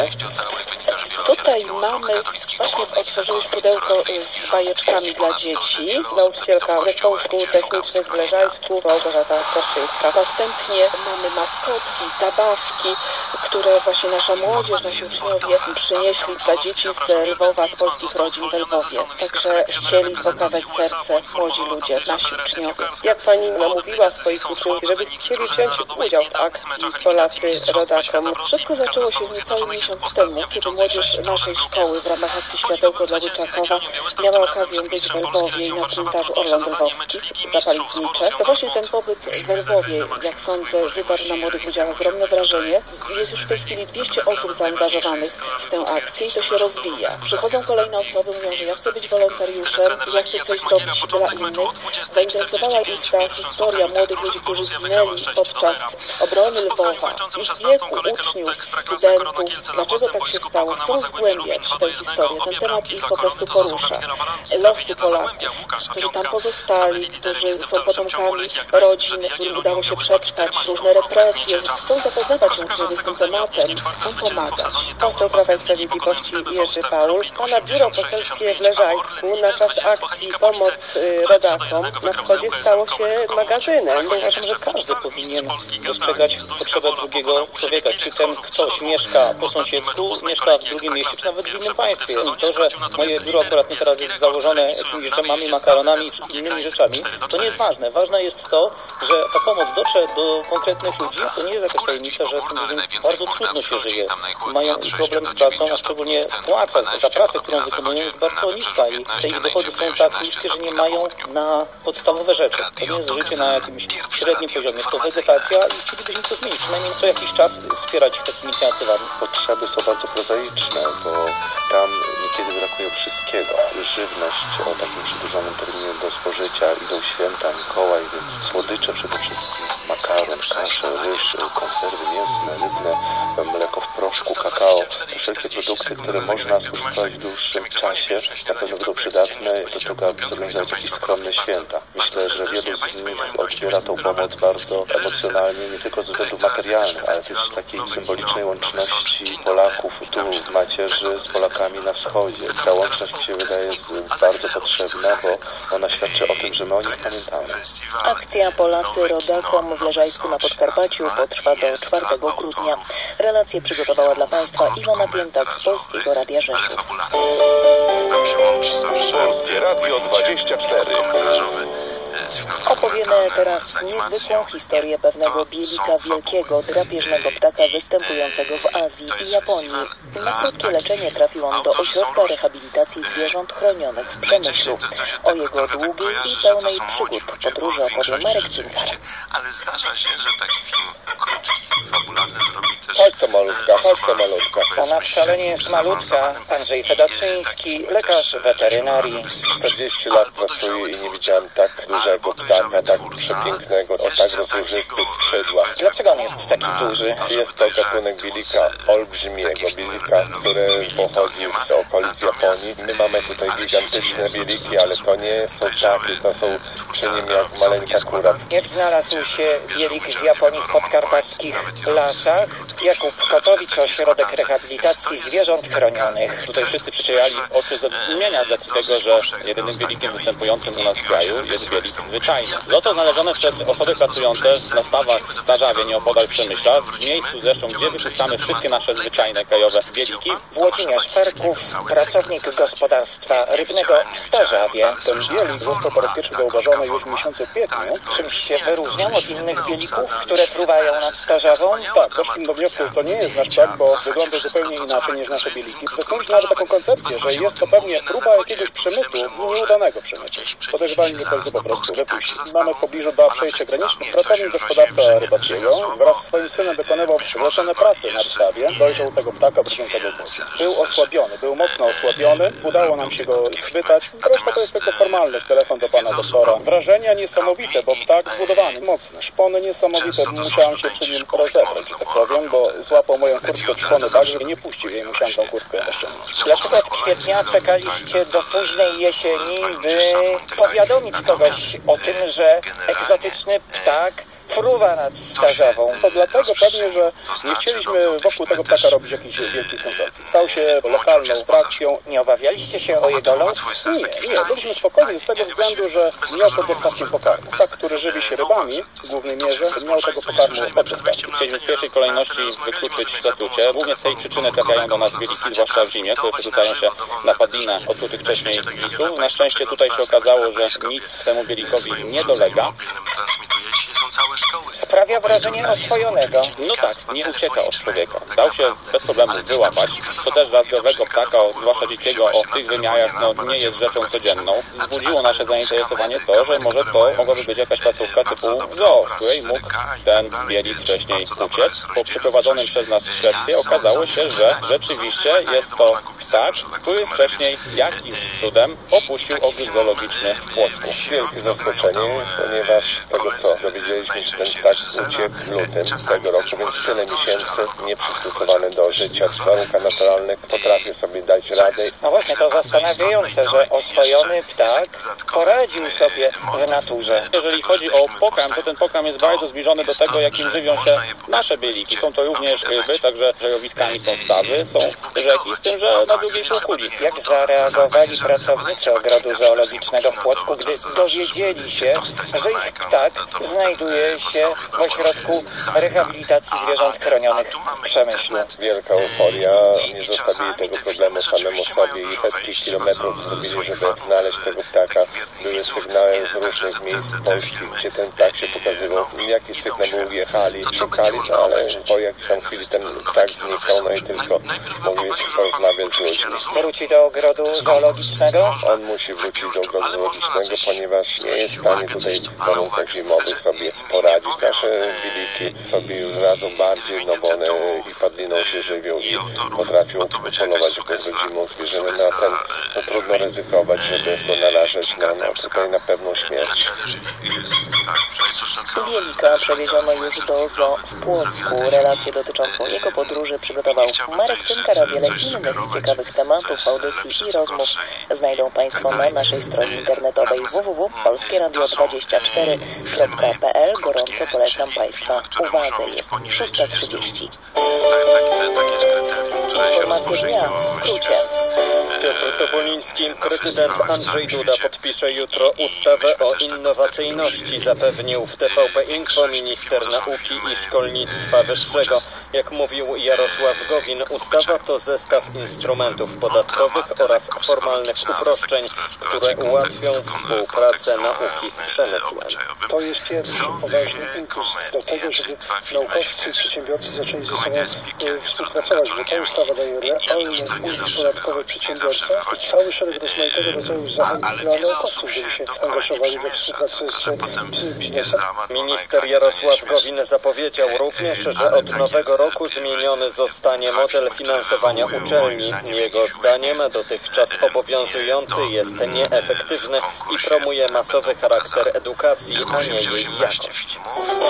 Tutaj mamy właśnie otworzyłeś pudełko z bajeczkami dla dzieci. Nauczycielka Zespołu Szkół Technicznych w Leżajsku, Małgorzata Korszyńska. Następnie mamy maskotki, zabawki, które właśnie nasza młodzież, nasi uczniowie przynieśli dla dzieci z Lwowa, z polskich rodzin w Lwowie. Także chcieli pokazać serce młodzi ludzie, nasi uczniowie. Jak pani namówiła swoich uczniów, żeby chcieli wziąć udział w akcji Polacy Rodakom. Wszystko zaczęło się niecały miesiąc temu, kiedy młodzież naszej szkoły w ramach akcji Światełko dla Wyczakowa miała okazję być w Lwowie i na cmentarzu Orlan Lwowskich zapalić znicze. To właśnie ten pobyt w Lwowie, jak sądzę, wywarł na młodych ludziach ogromne wrażenie. Jest już w tej chwili dwieście osób zaangażowanych w tę akcję i to się rozwija. Przychodzą kolejne osoby, mówią, że ja chcę być wolontariuszem, ja chcę coś zrobić dla innych. Zainteresowała ich ta historia młodych ludzi, którzy zginęli podczas obrony Lwowa. Ich wieku uczniów, studentów, dlaczego tak się stało, chcą zgłębiać tę historię. Ten temat ich po prostu porusza. Losy Polaków, którzy tam pozostali, którzy są potomkami rodzin, którym udało się przetrwać różne represje, chcą zapoznawać się z tym tematem, chcą pomagać. Poseł Prawa i Sprawiedliwości Jerzy Paul, pana biuro poselskie w Leżajsku na czas akcji Pomoc Rodakom na wschodzie stało się magazynem. Uważam, że każdy powinien dostrzegać potrzebę drugiego człowieka. Czy ten ktoś mieszka po sąsiedztwu, mieszka w drugim mieście, czy nawet w innym państwie. I to, że moje biuro akurat nie teraz jest założone jakimiś drzemami, makaronami i innymi rzeczami, to nie jest ważne. Ważne jest to, że ta pomoc dotrze do konkretnych ludzi. To nie jest jakaś tajemnica, że tym ludziom bardzo trudno się żyje. Mają problem z pracą, a szczególnie płaca. Ta praca, którą wykonują, jest bardzo niska i te ich dochody są tak niskie, że nie mają na podstawowe rzeczy. To nie jest życie na jakimś średnim poziomie. To wegetacja i chcielibyśmy to zmienić. Przynajmniej co jakiś czas wspierać takimi inicjatywami. Potrzeby są bardzo prozaiczne, bo tam niekiedy brakuje wszystkiego. Żywność o takim przedłużonym terminie do spożycia, idą święta, Mikołaj, więc słodycze przede wszystkim, makaron, kasze, ryż, konserwy mięsne, rybne, mleko w proszku, kakao, wszelkie produkty, które można spożywać w dłuższym czasie, na pewno będą przydatne, to tylko aby zorganizować jakieś skromne święta. Myślę, że wielu z nich odbiera tą pomoc bardzo emocjonalnie, nie tylko ze względów materialnych, ale też takiej symbolicznej łączności Polaków tu w macierzy z Polakami na wschodzie. Ta łączność mi się wydaje jest bardzo potrzebna, bo ona świadczy o tym, że my o nich pamiętamy. Akcja Polacy Rodakom w Leżajsku na Podkarpaciu potrwa do czwartego grudnia. Relację przygotowała dla Państwa Iwona Piętak z Polskiego Radia Rzeszów. Polskie Radio dwadzieścia cztery. Opowiemy teraz niezwykłą historię pewnego bielika wielkiego, drapieżnego ptaka występującego w Azji i Japonii. Na krótkie leczenie trafił on do ośrodka rehabilitacji zwierząt chronionych w Przemyślu. O jego długiej i pełnej przygód podróży opowie Marek Cinkar. Ale zdarza się, że taki film krótki, fabularny zrobi też... Chodź to malutka, chodź to malutka. Ona wcale nie jest malutka. Andrzej Fedaczyński, lekarz weterynarii. czterdzieści lat pracuję i nie widziałem tak dużego ptaka, tak przepięknego, o tak rozłożystych skrzydłach. Dlaczego on jest taki duży? Jest to gatunek bilika olbrzymiego, bilika, który pochodzi z okolic Japonii. My mamy tutaj gigantyczne biliki, ale to nie są ptaki, to są przy nim jak maleńka kura. Jak znalazł się bielik z Japonii w podkarpackich lasach? Jakub Kotowicz, ośrodek rehabilitacji zwierząt chronionych. Tutaj wszyscy przyczajali oczy ze zdumienia, dlatego że jedynym bielikiem występującym u nas w kraju jest bielik zwyczajny. Został znaleziony przez osoby pracujące na stawach w Starzawie, nieopodal Przemyśla, w miejscu zresztą, gdzie wypuszczamy wszystkie nasze zwyczajne krajowe bieliki. Włodzimierz Perków, pracownik gospodarstwa rybnego w Starzawie. Ten bielik został po raz pierwszy zauważony już w miesiącu kwietniu. Czymś się wyróżniał od innych bielików, które fruwają nad Starzawą? Tak, doszliśmy do wniosku, że to nie jest nasz ptak, bo wygląda zupełnie inaczej niż nasze bieliki. Dostaliśmy nawet taką koncepcję, że jest to pewnie próba jakiegoś przemytu, nieudanego przemytu. Podejrzewali, że to jest po prostu wypuść. Mamy w pobliżu dwa przejścia graniczne. Pracownik gospodarstwa rybackiego wraz z swoim synem wykonywał zlecone prace na wystawie. Dojrzał tego ptaka wróżącego głosu. Był osłabiony, był mocno osłabiony. Udało nam się go schwytać. Reszta to jest tylko formalny telefon do pana doktora. Wrażenia niesamowite, bo ptak zbudowany, mocny. Szpony niesamowite, musiałem się przy nim rozebrać, że tak powiem, bo złapał moją kurtkę od szpony tak, że nie puścił jej, musiałem tą kurtkę ściągnąć. Dlaczego od kwietnia czekaliście do późnej jesieni, by powiadomić kogoś o tym, że egzotyczny ptak fruwa nad Starzawą? To dlatego pewnie, że nie chcieliśmy wokół tego ptaka robić jakiejś wielkiej sensacji. Stał się lokalną atrakcją. Nie obawialiście się o jego los? Nie, nie, byliśmy spokojni z tego względu, że miał to dostatkiem pokarmu. Ptak, który żywi się rybami w głównej mierze, miał tego pokarmu dostatkiem. Chcieliśmy w pierwszej kolejności wykluczyć zatrucie. Głównie z tej przyczyny trafiają do nas bieliki, zwłaszcza w zimie, które przerzucają się na padlinę otrutych wcześniej listów. Na szczęście tutaj się okazało, że nic temu bielikowi nie dolega. Transmituje. Dzisiaj są Sprawia wrażenie oswojonego. No tak, nie ucieka od człowieka. Dał się bez problemu wyłapać. To też dla zdrowego ptaka, zwłaszcza dzikiego, o tych wymiarach no, nie jest rzeczą codzienną. Wzbudziło nasze zainteresowanie to, że może to mogłaby być jakaś placówka typu zoo, w której mógł ten bielik wcześniej uciec. Po przeprowadzonym przez nas śledztwie okazało się, że rzeczywiście jest to ptak, który wcześniej jakimś cudem opuścił ogród zoologiczny w Płocku. Wielkie zaskoczenie, ponieważ z tego co dowiedzieliśmy się, ten ptak uciekł w lutym tego roku, więc tyle miesięcy nieprzystosowany do życia w warunkach naturalnych potrafił sobie dać radę. No właśnie, to zastanawiające, że oswojony ptak poradził sobie w naturze. Jeżeli chodzi o pokarm, to ten pokarm jest bardzo zbliżony do tego, jakim żywią się nasze bieliki. Są to również ryby, także żerowiskami są stawy, są rzeki, z tym, że na drugiej półkuli. Jak zareagowali pracownicy ogrodu zoologicznego w Płocku, gdy dowiedzieli się, że ich ptak znajduje się w ośrodku rehabilitacji zwierząt chronionych w Przemyślu? Wielka euforia, nie zostawili tego problemu samemu sobie i setki kilometrów zrobili, żeby znaleźć tego ptaka. Były sygnały z różnych miejsc Polski, gdzie ten ptak się pokazywał. Jakiś sygnał był, jechali, szukali, no, ale po jakiejś tam chwili ten ptak znikał, no i tylko mogli porozmawiać z ludźmi. Wróci do ogrodu zoologicznego? On musi wrócić do ogrodu zoologicznego, ponieważ nie jest w stanie tutaj w warunkach zimowych sobie poradzić. Nasze wiliki sobie już radzą bardziej, no bo one i padliną się żywią i potrafią polować jako zimą zwierzynę. Na ten to trudno ryzykować, żeby go narażać na no, tutaj na pewną śmierć. Bielika przewieziono już do zoo w Płocku. Relację dotyczącą jego podróży przygotował Marek Cynkara. Wiele innych ciekawych tematów, audycji i rozmów znajdą Państwo na naszej stronie internetowej w w w kropka polskie radio dwadzieścia cztery kropka p l. Gorąco polecam Państwa uwadze. Jest szósta trzydzieści. Informacje dnia w skrócie. Piotr Topoliński, prezydent Andrzej Duda podpisze jutro ustawę o innowacyjności, zapewnił w T V P Info minister nauki i szkolnictwa wyższego. Jak mówił Jarosław Gowin, ustawa to zestaw instrumentów podatkowych oraz formalnych uproszczeń, które ułatwią współpracę nauki z przemysłem. To jest pierwszy poważny impuls do tego, żeby naukowcy i przedsiębiorcy zaczęli ze sobą współpracować, że ta ustawa daje realne ulgi podatkowe przedsiębiorcom i cały szereg rozmaitego rodzaju zachęt dla naukowców, żeby się angażowali we współpracę z, z biznesem. Minister Jarosław Gowin zapowiedział również, że od nowego roku zmieniony zostanie model finansowania uczelni. Jego zdaniem dotychczas obowiązujący jest nieefektywny i promuje masowy charakter edukacji, a nie jej jakość.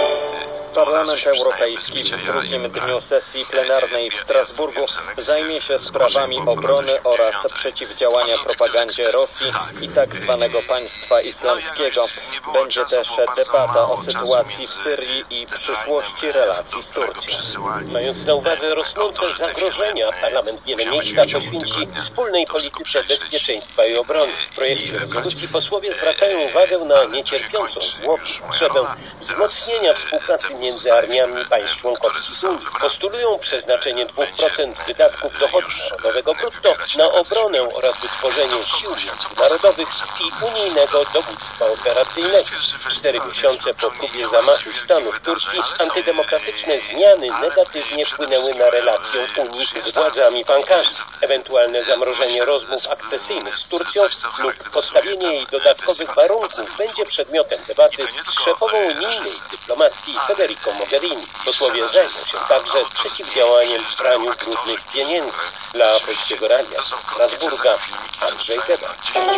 Parlament Europejski w drugim dniu sesji plenarnej w Strasburgu zajmie się sprawami obrony oraz przeciwdziałania propagandzie Rosji i tak zwanego państwa islamskiego. Będzie też debata o sytuacji w Syrii i przyszłości relacji z Turcją. Mając na uwadze rosnące zagrożenia, Parlament wiele miejsca poświęci wspólnej polityce bezpieczeństwa i obrony. W projekcie rezolucji posłowie zwracają uwagę na niecierpiącą zwłoki potrzebę wzmocnienia współpracy między armiami państw członkowskich Unii. Postulują przeznaczenie dwóch procent wydatków dochodu narodowego brutto na obronę oraz wytworzenie sił międzynarodowych i unijnego dowództwa operacyjnego. Cztery miesiące po próbie zamachu stanu w Turcji antydemokratyczne zmiany negatywnie wpłynęły na relację Unii z władzami w Ankarze. Ewentualne zamrożenie rozmów akcesyjnych z Turcją lub postawienie jej dodatkowych warunków będzie przedmiotem debaty z szefową unijnej dyplomacji Federico Mogherini. Posłowie zajmą się także przeciwdziałaniem praniu brudnych pieniędzy. Dla Polskiego Radia z Strasburga Andrzej Deba.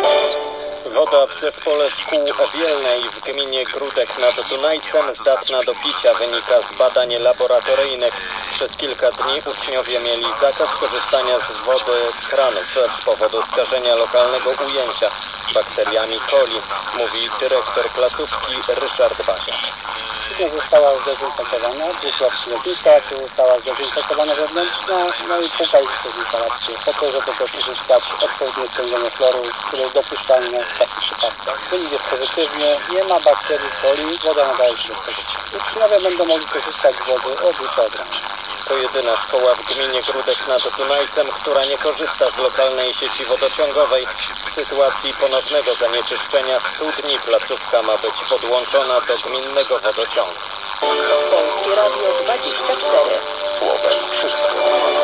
Woda w zespole szkół Wielnej w gminie Gródek nad Dunajcem zdatna do picia wynika z badań laboratoryjnych. Przez kilka dni uczniowie mieli zakaz korzystania z wody z kranów z powodu skażenia lokalnego ujęcia bakteriami coli, mówi dyrektor placówki Ryszard Basiak. Została zdezynfekowana, dwóch przylepnika, została zdezynfekowana wewnętrzna, no i półka już przez instalację, po to, żeby też uzyskać odpowiednie stężenie chloru, które jest dopuszczalne w takich przypadkach. Wynik jest pozytywnie, nie ma bakterii coli, woda nadaje się bezpiecznie. Uczniowie będą mogli korzystać z wody od jutra od rana. To jedyna szkoła w gminie Gródek nad Dunajcem, która nie korzysta z lokalnej sieci wodociągowej. W sytuacji ponownego zanieczyszczenia studni placówka ma być podłączona do gminnego wodociągu. Polskie Radio dwadzieścia cztery. Słowem wszystko.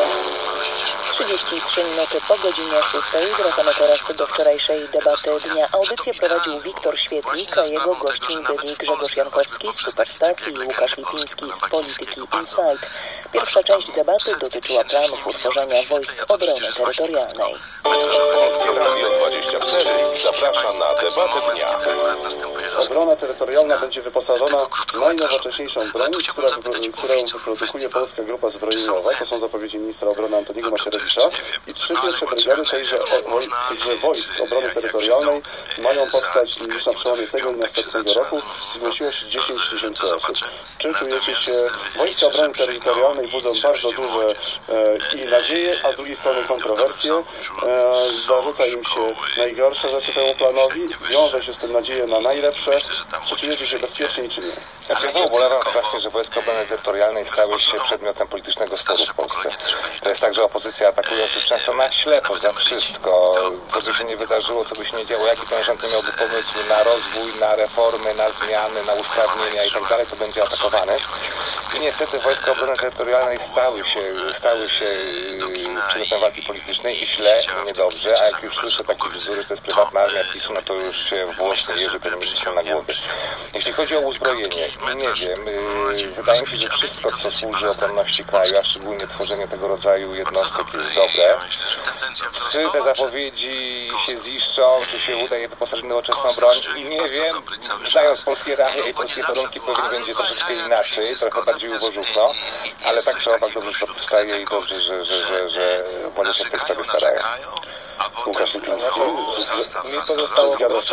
trzydzieści trzy minuty po godzinie szóstej. Wracamy teraz do wczorajszej debaty dnia. Audycję prowadził Wiktor Świetlik, a jego gośćmi byli Grzegorz Jankowski z Superstacji i Łukasz Lipiński z Polityki Insight. Pierwsza część debaty dotyczyła planów utworzenia Wojsk Obrony Terytorialnej. Polskie Radio dwadzieścia cztery zaprasza na debatę dnia. Obrona terytorialna będzie wyposażona w najnowocześniejszą broń, która, którą wyprodukuje Polska Grupa Zbrojeniowa. To są zapowiedzi ministra obrony Antoniego Macierewicza. I trzy pierwsze brygady tejże, tejże wojsk obrony terytorialnej mają powstać już na przełomie tego i następnego roku. Zgłosiło się dziesięć tysięcy osób. Czym czujecie się? Wojska obrony terytorialnej budzą bardzo duże e, i nadzieje, a z drugiej strony kontrowersje. E, zarzuca im się najgorsze rzeczy temu planowi. Wiąże się z tym nadzieję na najlepsze. Czy czujecie się bezpieczni, czy nie? Znaczy, no, ubolewam strasznie, że Wojska Obrony Terytorialnej stały się przedmiotem politycznego sporu w Polsce. To jest tak, że opozycja atakuje już często na ślepo za wszystko. Co by się nie wydarzyło, co by się nie działo, jaki ten rząd nie miałby pomysłu na rozwój, na reformy, na zmiany, na usprawnienia i tak dalej, to będzie atakowany. I niestety Wojska Obrony Terytorialnej stały się, stały się przedmiotem walki politycznej i źle, niedobrze, a jak już słyszę takie bzdury, to jest prywatna armia PiSu, no to już się włosy jeży pewnie się na głowie. Jeśli chodzi o uzbrojenie, nie wiem, yy, wydaje mi się, że wszystko, co służy obronności kraju, a szczególnie tworzenie tego rodzaju jednostek jest dobre. Czy te zapowiedzi się ziszczą, czy się uda je wyposażyć w nowoczesną broń? Nie wiem. Znając polskie realia i polskie warunki, pewnie będzie troszeczkę inaczej, trochę bardziej uwożówno, ale tak czy owak dobrze, że to powstaje i dobrze, że, że, że, że Polacy się w tej sprawie starają. Łukasz Lipiński. Mi pozostało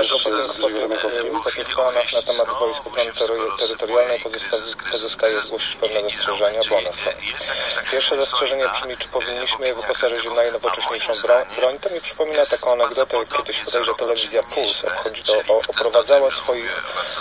pozostało nas na temat Wojsk Obrony Terytorialnej pozostaje zgłosić pewne zastrzeżenia, bo one są. Pierwsze zastrzeżenie brzmi, czy powinniśmy je wyposażyć w najnowocześniejszą broń. To mi przypomina taką anegdotę, jak kiedyś bodajże telewizja Puls oprowadzała swoich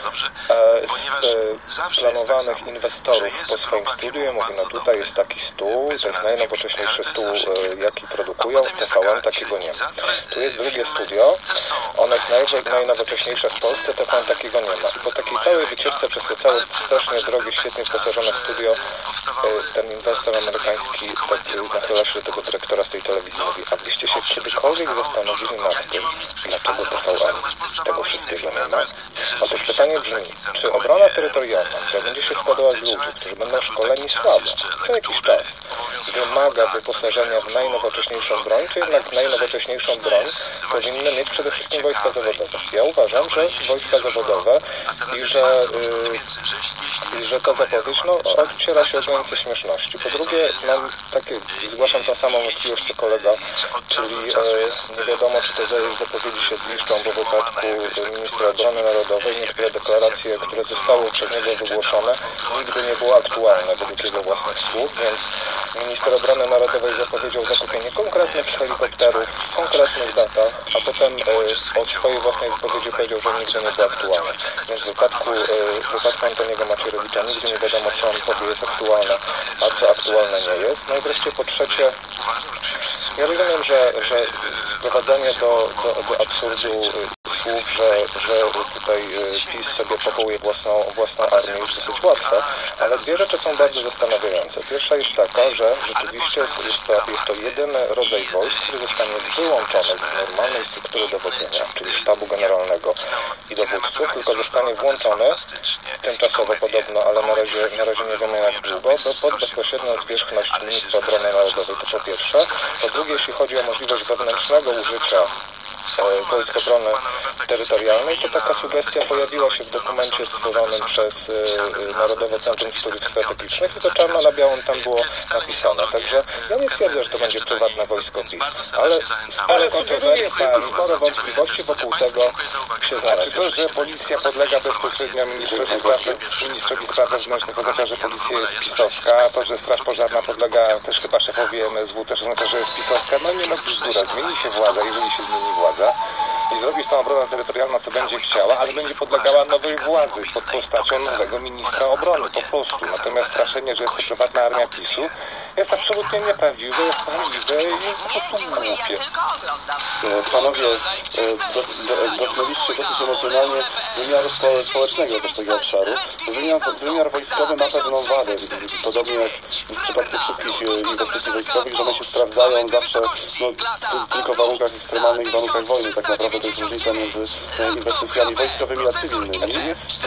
e, planowanych inwestorów po swoim studiu. Mówi, no tutaj jest taki stół, to jest najnowocześniejszy stół, e, jaki produkują, w T V N takiego nie ma. Tu jest drugie studio, ono jest naj, najnowocześniejsze w Polsce, T V N takiego nie ma. I po takiej całej wycieczce przez to całe strasznie drogie, świetnie wyposażone studio, ten inwestor amerykański tak nachyla się do tego dyrektora z tej telewizji mówi, a byście się kiedykolwiek zastanowili nad tym, dlaczego T V N tego wszystkiego nie ma? Otóż pytanie brzmi, czy obrona terytorialna, która będzie się składała z ludzi, którzy będą szkoleni słabo, co jakiś czas, wymaga wyposażenia w najnowocześniejszą broń, czy jednak najnowocześniejszą broń powinny mieć przede wszystkim wojska zawodowe. Ja uważam, że wojska zawodowe i że, yy, i że ta zapowiedź no, odciera się od granicy śmieszności. Po drugie, mam takie, zgłaszam tą samą wątpliwość co kolega, czyli yy, nie wiadomo, czy te zapowiedzi się zniszczą, bo w wypadku ministra obrony narodowej niektóre deklaracje, które zostały przez niego wygłoszone, nigdy nie były aktualne według jego własnych słów, więc minister obrony narodowej zapowiedział zakupienie konkretnych helikopterów w konkretnych datach, a potem e, od swojej własnej wypowiedzi powiedział, że nigdy nie był aktualny. Więc w wypadku, e, w wypadku Antoniego Macierewicza nigdy nie wiadomo, co on powie jest aktualne, a co aktualne nie jest. No i wreszcie po trzecie, ja rozumiem, że, że sprowadzenie do, do, do absurdu słów, że, że tutaj PiS sobie powołuje własną, własną armię jest dosyć łatwe, ale dwie rzeczy są bardzo zastanawiające. Pierwsza jest taka, że rzeczywiście jest to, jest to jedyny rodzaj wojsk, który zostanie wyłączony z normalnej struktury dowodzenia, czyli sztabu generalnego i dowódców, tylko zostanie włączony tymczasowo podobno, ale na razie, na razie nie wiemy jak długo, do pod bezpośrednią zwierzchność ministra obrony narodowej, to po pierwsze. Po drugie, jeśli chodzi o możliwość wewnętrznego użycia Wojsk Obrony Terytorialnej, to taka sugestia pojawiła się w dokumencie stworzonym przez y, Narodowe Centrum Studiów Strategicznych i to czarno na białym tam było napisane. Także ja nie twierdzę, że to będzie prywatne wojsko PiS, ale, ale sugeruje pan sporo wątpliwości wokół tego się znaleźć. Czy to, że policja podlega bezpośrednio ministrowi spraw, ministrowi spraw wewnętrznych oznacza, że policja jest pisowska, to, że straż pożarna podlega też chyba szefowi M S W, też oznacza, że jest pisowska, no nie no bzdura, zmieni się władza, jeżeli się zmieni władza. i zrobi z tą obroną terytorialną, co będzie chciała, ale będzie podlegała nowej władzy pod postacią nowego ministra obrony, po prostu. Natomiast straszenie, że jest to prywatna armia PiSu, jest absolutnie nieprawdziwe, jest prawdziwe i jest po prostu głupie. Panowie, dotknęliście dosyć emocjonalnie wymiaru społecznego też tego obszaru. Wymiar, wymiar wojskowy ma pewną wadę, podobnie jak w przypadku wszystkich inwestycji wojskowych, że one się sprawdzają zawsze no, tylko w warunkach ekstremalnych, w warunkach wojny. Tak naprawdę to jest różnica między inwestycjami wojskowymi a cywilnymi.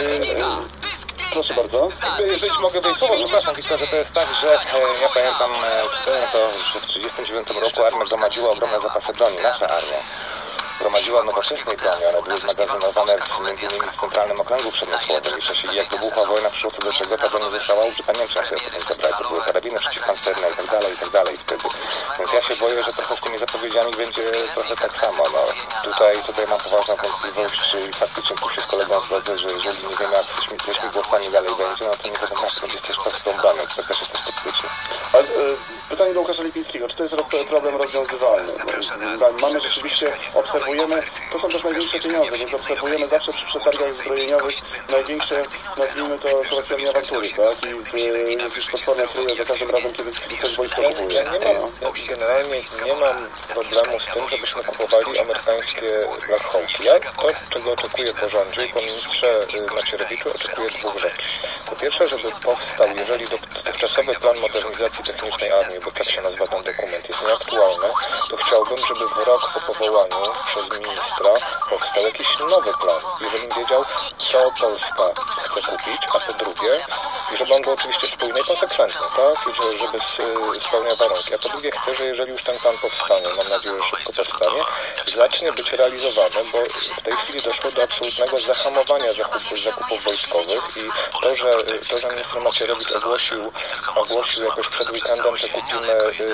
Proszę bardzo. Jeżeli mogę wejść słowo, przepraszam, tylko że to jest tak, że e, ja pamiętam, e, to, że w tysiąc dziewięćset trzydziestym dziewiątym roku armia gromadziła ogromne zapasy broni, nasza armia. Gromadziła nowoczesnej broni, one były zmagazynowane między innymi w Centralnym Okręgu Przemysłowym i w czasie, jak wybuchła wojna, przyszło co do czego, ta broń została użyta Niemczech sobie potem zabrać, to były karabiny przeciwpancerne i tak dalej, i tak dalej wtedy. Więc ja się boję, że trochę z tymi zapowiedziami będzie trochę tak samo, no. Tutaj, tutaj mam poważną wątpliwość, czy faktycznie tu się z kolegą zgodzę, że jeżeli nie wiemy, jak ze śmigłowcami dalej będzie, no to nie wiadomo, jak będzie też z tą bronią, to też jest sceptyczne. Ale e, pytanie do Łukasza Lipińskiego, czy to jest problem rozwiązywalny? Mamy rzeczywiście, obserwujemy, to są też największe pieniądze, więc obserwujemy zawsze przy przetargach zbrojeniowych największe, nazwijmy to kolokwialnie awantury, tak? I e, jakieś potworne kryje za każdym razem, kiedy coś wojsko kupuje. Ja nie mam, ja generalnie nie mam problemu z tym, żebyśmy kupowali amerykańskie Black Hawki. Ja to, czego oczekuję po rządzie i po ministrze Macierewiczu, oczekuję dwóch rzeczy. Po pierwsze, żeby powstał, jeżeli dotychczasowy plan modernizacji technicznej armii, bo tak się nazywa ten dokument, jest nieaktualny, to chciałbym, żeby w rok po powołaniu przez ministra powstał jakiś nowy plan. Żebym wiedział, co Polska chce kupić, a po drugie, żeby on był oczywiście spójny i konsekwentny, tak? I żeby spełniał warunki. A po drugie chcę, że jeżeli już ten plan powstanie, mam nadzieję, że szybko powstanie, zacznie być realizowany, bo w tej chwili doszło do absolutnego zahamowania zakupów, zakupów wojskowych i to, że, to, że minister Macierewicz ogłosił, ogłosił jakoś przed weekendem, że kupimy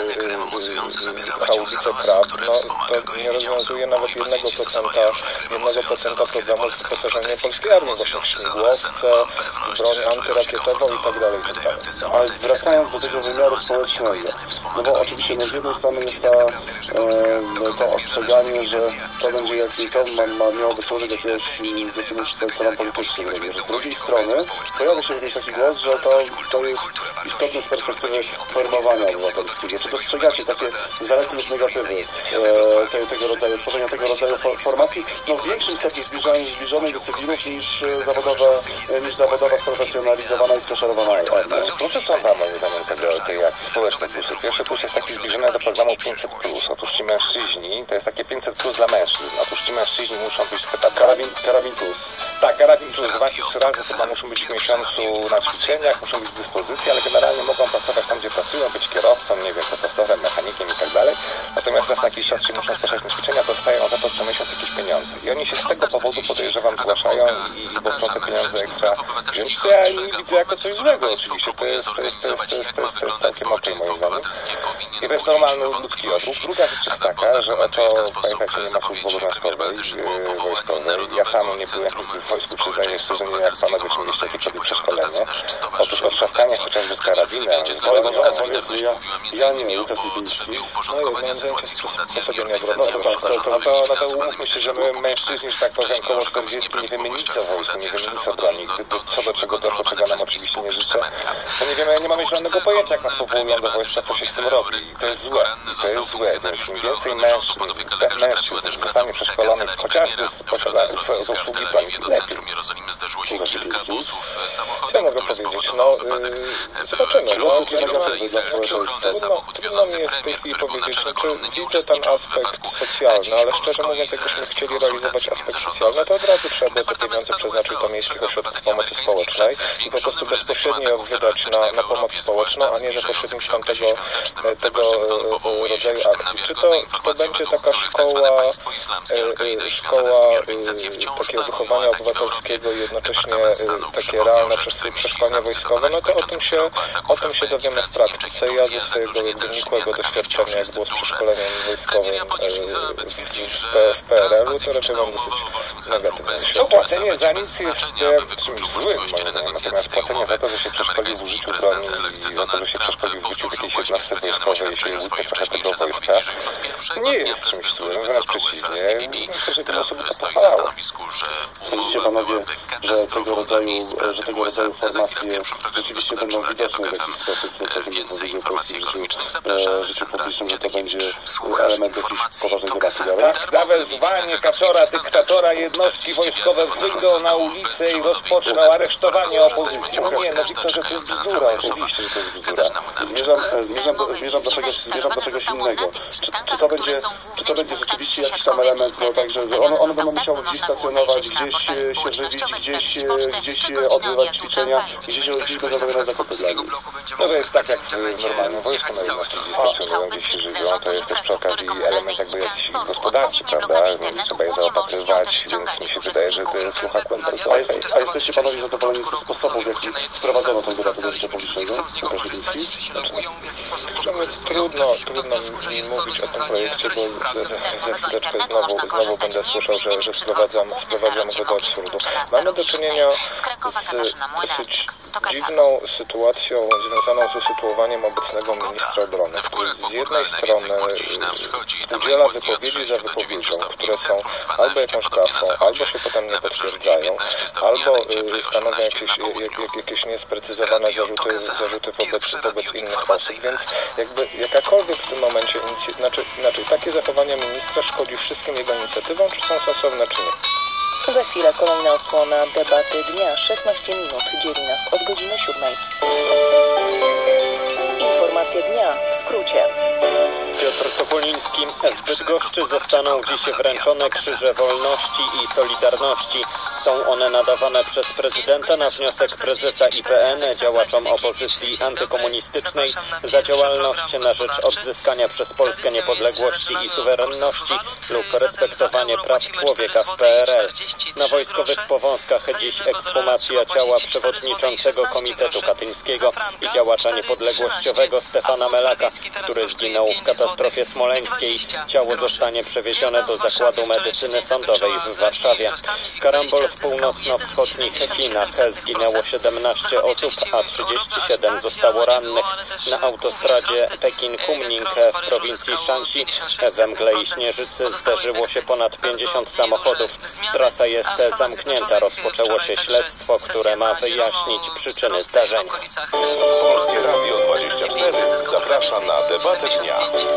haubice Krab, no to nie rozwiązuje nawet jednego procenta, jednego procenta programu wyposażenia polskiej armii, właśnie w śmigłowce, broń antyrakietową i tak dalej. Ale wracając do tego wymiaru społecznego, no bo oczywiście no, z jednej strony jest ta, e, to ostrzeganie, że to będzie jak to ma, ma, miałoby służyć do jakiegoś, jakiemuś celom politycznym, że z drugiej strony pojawia się również taki głos, że to, to jest istotne z perspektywy formowania obywatelskiego. Czy dostrzegacie takie zalety lub negatywy e, te, tego rodzaju, tworzenia tego rodzaju formacji, no w większym stopniu zbliżonej do cywilów niż zawodowa, niż zawodowa sprofesjonalizowana i spreszerowana armia? No to są dwa moim zdaniem tego, tej akcji społecznej plusy. Pierwszy plus jest taki zbliżony do programu pięćset plus. Otóż ci mężczyźni, to jest takie pięćset plus dla mężczyzn. Otóż ci mężczyźni muszą być chyba karabin, karabin plus. Tak, karabin plus dwa czy trzy razy chyba muszą być w miesiącu na ćwiczeniach, muszą być w dyspozycji, ale generalnie mogą pracować tam, gdzie pracują, być kierowcą, nie wiem, profesorem, mechanikiem i tak dalej. Natomiast raz na jakiś czas się muszą zgłaszać na ćwiczenia, dostają za to co miesiąc jakieś pieniądze. I oni się z tego powodu, podejrzewam, zgłaszają i, i bo chcą te pieniądze ekstra. Więc ja nie widzę jako coś złego oczywiście. To jest, to jest, to jest, to jest, to jest, to jest całkiem okej moim zdaniem. I to jest normalny ludzki odruch. Druga rzecz jest taka, że oto, pamiętajcie, nie ma służby obowiązkowej, wojskowej. Ja sam nie byłem w wojsku, przyznaję szczerze, nie jak panowie się mieć takie sobie przeszkolenie. Otóż otrzaskanie chociażby z karabinem, z bronią, ja nie, Łukasz Lipiński. No i moim zdaniem sposobienie obrony. No to umówmy się, że my mężczyźni, że tak powiem, koło czterdziestu nie wiemy nic o wojsku, nie wiemy nic o broni. Gdyby co do czego doszło, czego nam oczywiście nie życzę, to nie wiemy, nie mamy żadnego pojęcia, jak nas powołują do wojska, co się z tym robi. I to jest złe. I to jest złe. Więc im więcej mężczyzn, mężczyzn zostanie przeszkolonych chociażby z posiadania z obsługi broni, tym lepiej. Co mogę powiedzieć? No, yy, zobaczymy. No, trudno mi jest w tej chwili powiedzieć, znaczy widzę ten aspekt socjalny, ale szczerze mówiąc, jakbyśmy chcieli realizować aspekt socjalny, to od razu trzeba było te pieniądze przeznaczyć do miejskich ośrodków pomocy społecznej i po prostu bezpośrednio wydać na, na pomoc społeczną, a nie za pośrednictwem tego, tego rodzaju akcji. Czy to, to będzie taka szkoła, szkoła takiego wychowania obywatelskiego i jednocześnie takie realne przeszkolenie wojskowe, no to o tym się, o tym się dowiemy w praktyce. Ja ze swojego jakby nikłego doświadczenia, jak było z przeszkoleniem wojskowym w P R celu, to raczej mam dosyć negatywne. To płacenie za nic jest czymś złym, moim zdaniem. Natomiast płacenie za to, że się przeszkolił w użyciu broni i za to, że się przeszkolił w użyciu jakiejś jednostce wojskowej, czyli łódkę trochę tego wojska, nie jest czymś złym, wręcz przeciwnie. Myślę, że wiele osób to pochwalało. Sądzicie panowie, że tego rodzaju, że tego rodzaju formacje rzeczywiście będą widoczne w jakiś sposób w takim powodzie polskim życiu, życiu publicznym, że to będzie element jakiejś poważnej debaty dalej? Tak, na wezwanie kaczora, dyktatora, jednostki wojskowe wyjdą na ulicę i rozpoczną aresztowanie opozycji. No nie, no Wiktorze, to jest bzdura, oczywiście, że to jest bzdura. Zmierzam, zmierzam, do, zmierzam, do czegoś, zmierzam do czegoś innego. Czy, czy, to będzie, czy to będzie rzeczywiście jakiś tam element, no także one, one będą musiały gdzieś stacjonować, gdzieś się żywić, gdzieś, gdzieś odbywać ćwiczenia, gdzieś, gdzieś będą robione zakupy dla nich. No to jest tak jak w normalnym wojsku, na jednostki funkcjonują, gdzieś się żywią, to jest też przy okazji element jakby jakiś gospodarczy, prawda? Więc trzeba je zaopatrywać, więc mi się wydaje, że to jest słucha kontekstu. A, jest, a jesteście panowie zadowoleni ze sposobu, w jaki wprowadzono tę debatę do życia publicznego? Trudno, trudno mi mówić o tym projekcie, bo za, za chwileczkę znowu, znowu będę słyszał, że, że sprowadzam, sprowadzam go do absurdu. Mamy do czynienia z dosyć dziwną sytuacją związaną z usytuowaniem obecnego ministra obrony. Z jednej strony udziela wypowiedzi za wypowiedzią, które są albo jakąś kafą, albo się potem nie potwierdzają, albo stanowią jakieś, jak, jak, jakieś niesprecyzowane zarzuty, zarzuty wobec, wobec innych osób, więc jakby jakakolwiek w tym momencie, znaczy, inaczej, takie zachowania ministra szkodzi wszystkim jego inicjatywom, czy są sensowne, czy nie. Za chwilę kolejna odsłona debaty dnia. szesnaście minut dzieli nas od godziny siódmej. Informacja dnia w skrócie. Piotr Topoliński. W Bydgoszczy zostaną dziś wręczone Krzyże Wolności i Solidarności. Są one nadawane przez prezydenta na wniosek prezesa I P N działaczom opozycji antykomunistycznej za działalność na rzecz odzyskania przez Polskę niepodległości i suwerenności lub respektowanie praw człowieka w P R L. Na wojskowych powązkach dziś ekshumacja ciała przewodniczącego Komitetu Katyńskiego i działacza niepodległościowego Stefana Melaka, który zginął w katastrofie smoleńskiej. Ciało zostanie przewiezione do Zakładu Medycyny Sądowej w Warszawie. Karambol w północno-wschodnich Chinach zginęło siedemnaście osób, a trzydzieści siedem zostało rannych. Na autostradzie Pekin-Kumning w prowincji Shanxi we mgle i śnieżycy zderzyło się ponad pięćdziesiąt samochodów. Trasa jest zamknięta. Rozpoczęło się śledztwo, które ma wyjaśnić przyczyny zdarzeń. Polskie Radio dwadzieścia cztery zaprasza na debatę dnia.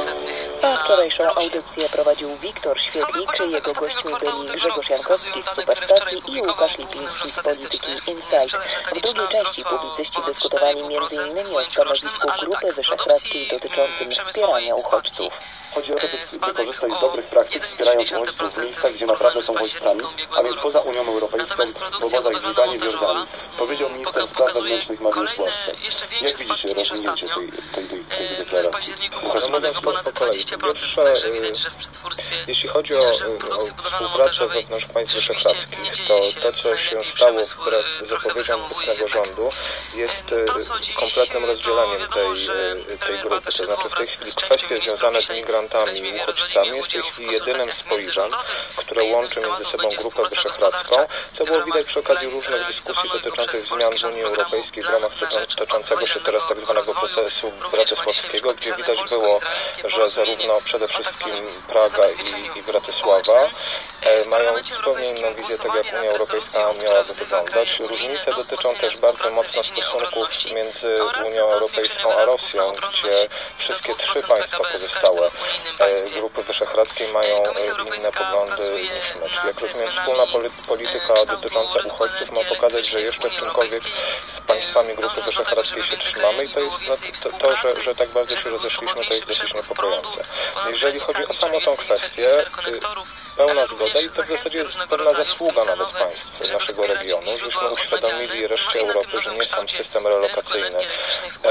A wczorajszą audycję prowadził Wiktor Świetlik, jego gośćmi byli Grzegorz Jankowski z Superstacji i Łukasz Lipiński z Polityki Insight. W drugiej części publicyści dyskutowali między innymi o stanowisku Grupy Wyszehradzkiej dotyczącym wspierania uchodźców. Chodzi o to, by wykorzystać z dobrych praktyk, wspierając uchodźców w miejscach, gdzie naprawdę są uchodźcami, a więc poza Unią Europejską, w obozach z Libanii, w Jordanii, powiedział minister spraw wewnętrznych Mariusz Błaszczak. Jak widzicie rozwinięcie tej, tej, tej, tej deklaracji? Mówiąc po kolei, pierwsze, jeśli chodzi o, o współpracę wewnątrz państw wyszehradzkich, to to, co się stało wbrew zapowiedziom obecnego rządu, jest kompletnym rozdzielaniem tej, tej grupy. To znaczy w tej chwili kwestie związane z migrantami i uchodźcami jest w tej chwili jedynym spoiwem, które łączy między sobą Grupę Wyszehradzką, co było widać przy okazji różnych dyskusji dotyczących zmian w Unii Europejskiej w ramach toczącego się teraz tak zwanego procesu bratysławskiego, gdzie widać było, że zarówno przede wszystkim Praga i, i Bratysława e, mają zupełnie inną wizję tego, jak Unia Europejska miałaby wyglądać. Różnice dotyczą też bardzo mocno stosunków między Unią Europejską a Rosją, gdzie wszystkie trzy państwa pozostałe e, Grupy Wyszehradzkiej mają e, inne poglądy niż my. Czyli jak rozumiem, wspólna polityka dotycząca uchodźców ma pokazać, że jeszcze w czymkolwiek z państwami Grupy Wyszehradzkiej się trzymamy i to jest no, to, to że, że tak bardzo się rozeszliśmy, to jest dosyć niepokojące. Jeżeli chodzi o samą tą kwestię, pełna zgoda i to w zasadzie jest pewna zasługa nawet państw naszego regionu, żebyśmy uświadomili reszcie Europy, że nie sam system relokacyjny e,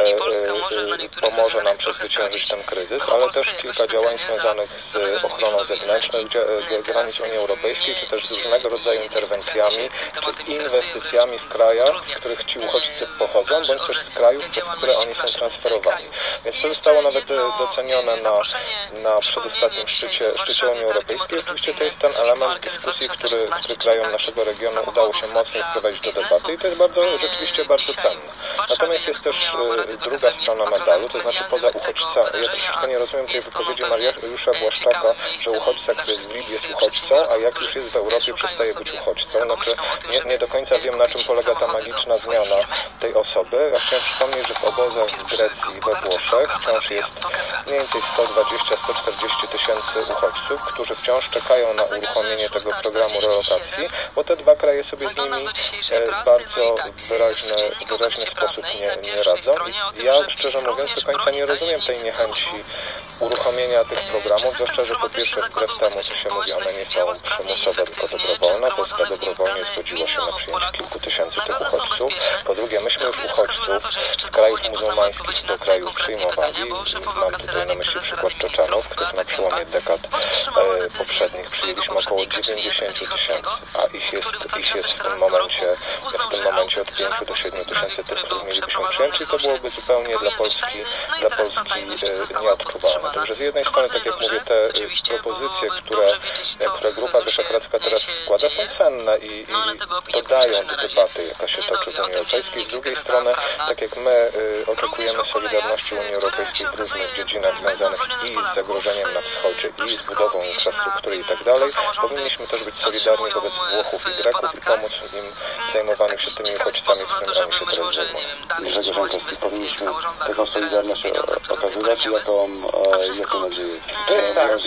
e, pomoże nam przezwyciężyć ten kryzys, ale też kilka działań związanych z ochroną zewnętrzną granic Unii Europejskiej, czy też z różnego rodzaju interwencjami, czy inwestycjami w krajach, z których ci uchodźcy pochodzą, bądź też z krajów, przez które oni są transferowani. Więc to zostało nawet docenione na, na przedostatnim szczycie, szczycie Unii Europejskiej. Oczywiście to jest ten element dyskusji, który, który krajom naszego regionu udało się mocno wprowadzić do debaty i to jest bardzo, rzeczywiście bardzo cenne. Natomiast jest też e, druga strona medalu, to znaczy poza uchodźca, ja troszeczkę nie rozumiem tej wypowiedzi Mariusza Błaszczaka, że uchodźca, który jest w Libii, jest uchodźcą, a jak już jest w Europie, przestaje być uchodźcą. Znaczy, nie, nie do końca wiem, na czym polega ta magiczna zmiana tej osoby. Ja chciałem przypomnieć, że w obozach w Grecji i we Włoszech wciąż jest mniej więcej sto dwadzieścia do stu czterdziestu tysięcy uchodźców, którzy wciąż czekają na uruchomienie tego programu relokacji, bo te dwa kraje sobie z nimi e, bardzo wyraźny, wyraźny sposób nie, nie radzą. I ja szczerze mówiąc do końca nie rozumiem tej niechęci uruchomienia tych programów, zwłaszcza, że po pierwsze wbrew temu, co się mówi, one nie są przymusowe, tylko dobrowolne. Polska dobrowolnie zgodziła się na przyjęcie kilku tysięcy tych uchodźców. Po drugie, myśmy już uchodźców z krajów muzułmańskich do krajów przyjmowali. Mam tutaj na myśli przykład Czeczenów, których na przełomie dekad e, poprzednich przyjęliśmy około dziewięćdziesiąt tysięcy, a ich jest, ich jest w tym momencie, w tym momencie od pięciu do siedmiu tysięcy tych, których mielibyśmy przyjąć, i to byłoby zupełnie dla Polski, dla Polski e, nieodczuwalne. Także z jednej strony, tak jak mówię, te propozycje, które, które Grupa Wyszehradzka teraz składa, są cenne i, i dodają do debaty, jaka się toczy w Unii Europejskiej. Z drugiej strony, tak jak my y, oczekujemy solidarności Unii Europejskiej w różnych dziedzinach związanych i z zagrożeniem na wschodzie, i z budową infrastruktury i tak dalej, powinniśmy też być solidarni wobec Włochów i Greków i pomóc im zajmowanych się tymi uchodźcami, którymi oni się teraz zajmują. Grzegorz Jankowski, powinniśmy taką solidarność okazywać i jaką, e, jaką nadzieję. To jest tak,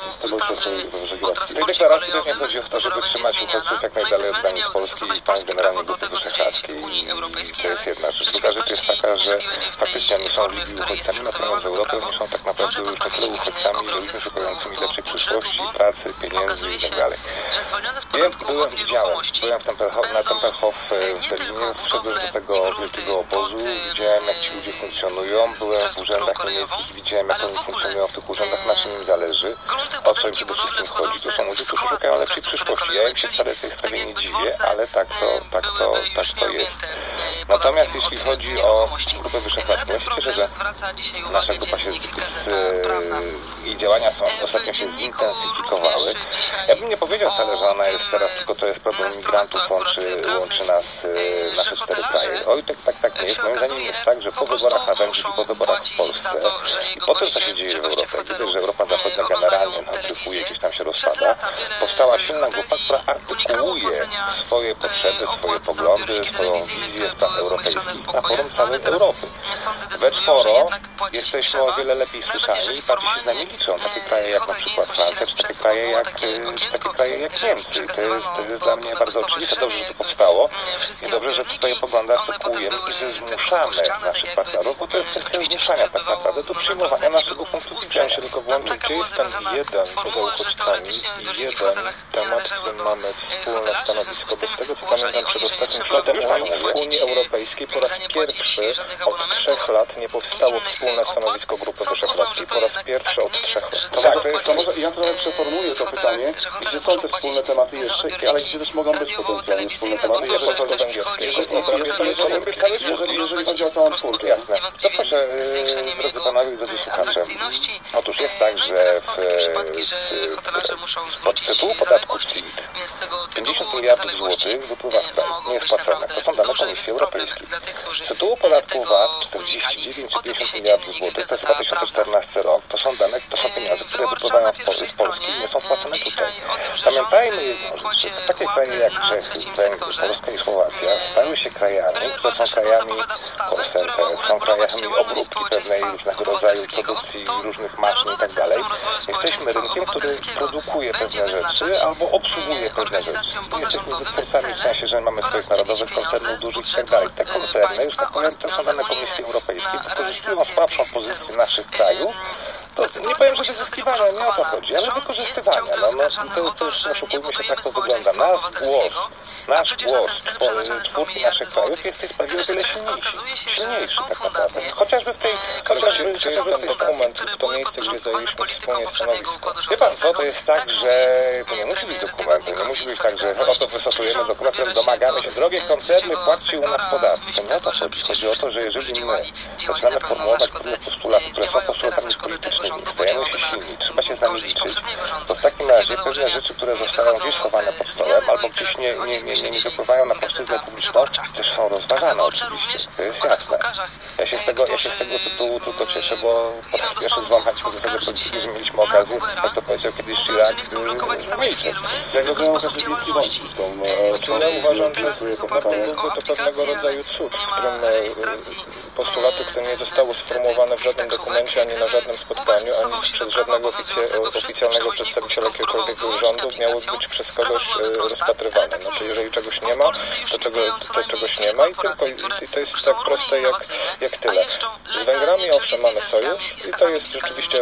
w tej deklaracji też nie chodzi o to, żeby trzymać uchodźców jak najdalej od granic Polski i pan generalnie Grupy Wyszehradzkiej. To jest jedna rzecz. Druga rzecz jest taka, że faktycznie oni są w Libii uchodźcami, natomiast w Europie oni są tak naprawdę już na tyle uchodźcami, ludźmi szukającymi lepszej przyszłości, pracy, pieniędzy i tak dalej. Ja byłem, widziałem, byłem w Tempelhof, na Tempelhof w Berlinie, wszedłem do tego wielkiego obozu, widziałem, jak ci ludzie funkcjonują, byłem w urzędach niemieckich i widziałem, jak oni funkcjonują w tych urzędach, na czym im zależy, o co im przede wszystkim chodzi. To są ludzie, którzy szukają lepszej przyszłości. Ja im się wcale w tej sprawie nie dziwię, ale tak to, tak to, tak to jest. Natomiast jeśli chodzi o Grupę Wyszehradzką, myślę, że nasza grupa się z, i działania są ostatnio się zintensyfikowały. Ja bym nie powiedział wcale, że ona jest teraz, tylko to jest problem migrantów, łączy, łączy nas nasze cztery kraje. Oj, tak, tak, tak nie jest. Moim zdaniem jest tak, że po wyborach na Węgrzech i po wyborach w Polsce i po tym, co się dzieje w Europie, widać, że Europa Zachodnia generalnie odczytuje, gdzieś tam się rozpada, powstała silna grupa, która artykułuje swoje potrzeby, swoje poglądy, swoją wizję spraw europejskich na forum całej Europy. We czworo jesteśmy o wiele lepiej słyszani i bardziej się z nami liczą. Takie kraje jak na przykład Francja, czy takie kraje jak, takie kraje jak Niemcy. To jest, to jest dla mnie bardzo oczywiste. Dobrze, że to powstało i dobrze, że swoje poglądy artykułujemy i że zmuszamy naszych partnerów, bo to jest kwestia zmuszania tak naprawdę do przyjmowania naszego punktu widzenia. Chciałem się tylko włączyć, gdzie jest ten jeden poza uchodźcami i jeden temat, w którym mamy wspólne stanowisko. Bo z tego, co pamiętam, przed ostatnim szczytem w Unii Europejskiej po raz pierwszy od trzech lat nie powstało wspólne stanowisko Grupy Wyszehradzkiej. Po raz pierwszy od trzech lat. To, tak, to, jest, to może ja trochę przeformułuję to pytanie, gdzie są te wspólne tematy jeszcze, ale gdzie też mogą być potencjalnie wspólne tematy. Ja to do węgierskiego. Jeżeli, jeżeli chodzi o całą czwórkę. Jasne. To proszę, drodzy panowie, drodzy słuchacze. Otóż jest tak, że w, w, od tytułu podatku C I T pięćdziesiąt miliardów złotych wypływa w kraj, nie jest płacone. To są dane Komisji Europejskiej. Z tytułu podatku V A T czterdzieści dziewięć czy pięćdziesiąt miliardów złotych, to jest dwa tysiące czternasty rok, to są dane, to są pieniądze, które wypływają z Polski i nie są płacone tutaj. Pamiętajmy jedną rzecz, że takie kraje jak Czechy, Węgry, Polska i Słowacja stały się krajami, które są krajami konserwy, są krajami obróbki pewnej różnego rodzaju produkcji, różnych maszyn i tak dalej. Jesteśmy rynkiem, który produkuje pewne rzeczy albo obsługuje pewne rzeczy. Nie jesteśmy wytwórcami w sensie, że mamy swoich narodowych koncernów dużych i tak dalej. Te koncerny, już tak powiem, to są dane Komisji Europejskiej, wykorzystują słabszą pozycję naszych krajów To nie powiem, że wyzyskiwania, nie o to chodzi, ale wykorzystywania. No, no, to, to już oszukujmy się, tak to wygląda. Nasz głos, nasz głos w twórcy naszych krajów jest w tej sprawie o wiele silniejszy, silniejszy tak naprawdę. Chociażby w tej, chociażby w ten dokument, to miejsce, gdzie zajęliśmy wspólnie stanowisko. Wie pan co, to jest tak, że to nie musi być dokumentem, nie musi być tak, że oto wysokujemy dokumentem, domagamy się, drogie koncerny, płaccie u nas podatki. To nie o to chodzi. Chodzi o to, że jeżeli my zaczynamy formułować pewne postulaty, które są postulatami politycznymi, stajemy się silni, trzeba się z nami liczyć, to w takim razie pewne rzeczy, które zostają gdzieś chowane pod stołem, albo gdzieś nie, nie, nie, nie, nie wypływają na płaszczyznę publiczną, też są rozważane oczywiście. To jest jasne. Ja się z tego, ja się z tego tytułu tylko cieszę, bo po raz pierwszy złamaliśmy zasadę polityki, że mieliśmy okazję, jak to powiedział kiedyś Chirac, milczeć. Ja nie wiem, że wielki wątki w tą... Ja uważam, że po prostu byłby to pewnego rodzaju cud, w którym postulaty, które nie zostały sformułowane w żadnym dokumencie, ani na żadnym spotkaniu, ani przez żadnego oficjalnego przedstawiciela jakiegokolwiek rządu miały być przez kogoś rozpatrywane. Znaczy, jeżeli czegoś nie ma, to, czego, to czegoś nie ma i tylko i to jest tak proste jak, jak tyle. Z Węgrami owszem mamy sojusz i to jest rzeczywiście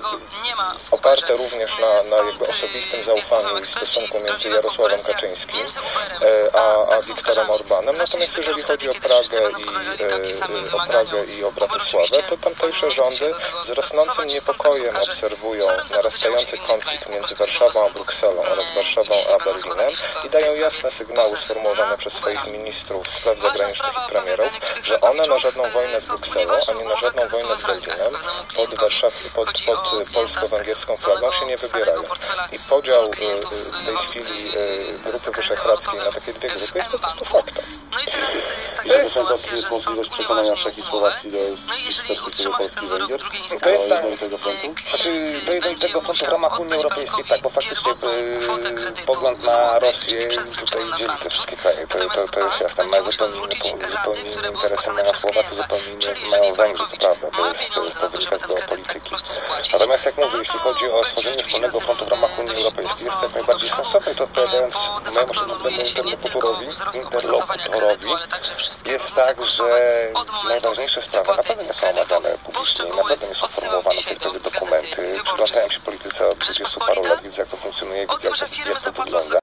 oparte również na, na jego osobistym zaufaniu i stosunku między Jarosławem Kaczyńskim a, a Viktorem Orbanem. Natomiast jeżeli chodzi o Pragę i o Pragę i o Bratysławę, to tamtejsze rządy z rosnącym niepokojem obserwują narastający konflikt między Warszawą a Brukselą oraz Warszawą a Berlinem i dają jasne sygnały sformułowane przez swoich ministrów spraw zagranicznych i premierów, że one na żadną wojnę z Brukselą, ani na żadną wojnę z Berlinem pod, Warszaw, pod, pod polsko-węgierską flagą się nie wybierają. I podział w tej chwili Grupy Wyszehradzkiej na takie dwie grupy jest po prostu faktem. Reprezentacji jest możliwość przekonania Czech i Słowacji do perspektywy Polski i Węgier? To jest tak. Znaczy, do jednolitego frontu w ramach Unii Europejskiej, tak, bo faktycznie y, pogląd na Rosję tutaj dzieli te wszystkie kraje. To, to, to jest jasne. Mają zupełnie inne, zupełnie inne interesy, mają Słowacy, zupełnie inne mają Węgry, to prawda. To jest, to jest to wynika z geopolityki. Natomiast jak mówię, jeśli chodzi o stworzenie wspólnego frontu w ramach Unii Europejskiej, jest jak najbardziej sensowne i to odpowiadając mojemu szanownemu interlokutorowi, interlokutorowi, jest tak, że najważniejsze sprawy na pewno nie są omawiane publicznie i na pewno nie są formułowane przez te dokumenty. Przyglądają się polityce od dwudziestu paru lat, widzę jak to funkcjonuje, widzę jak to wygląda.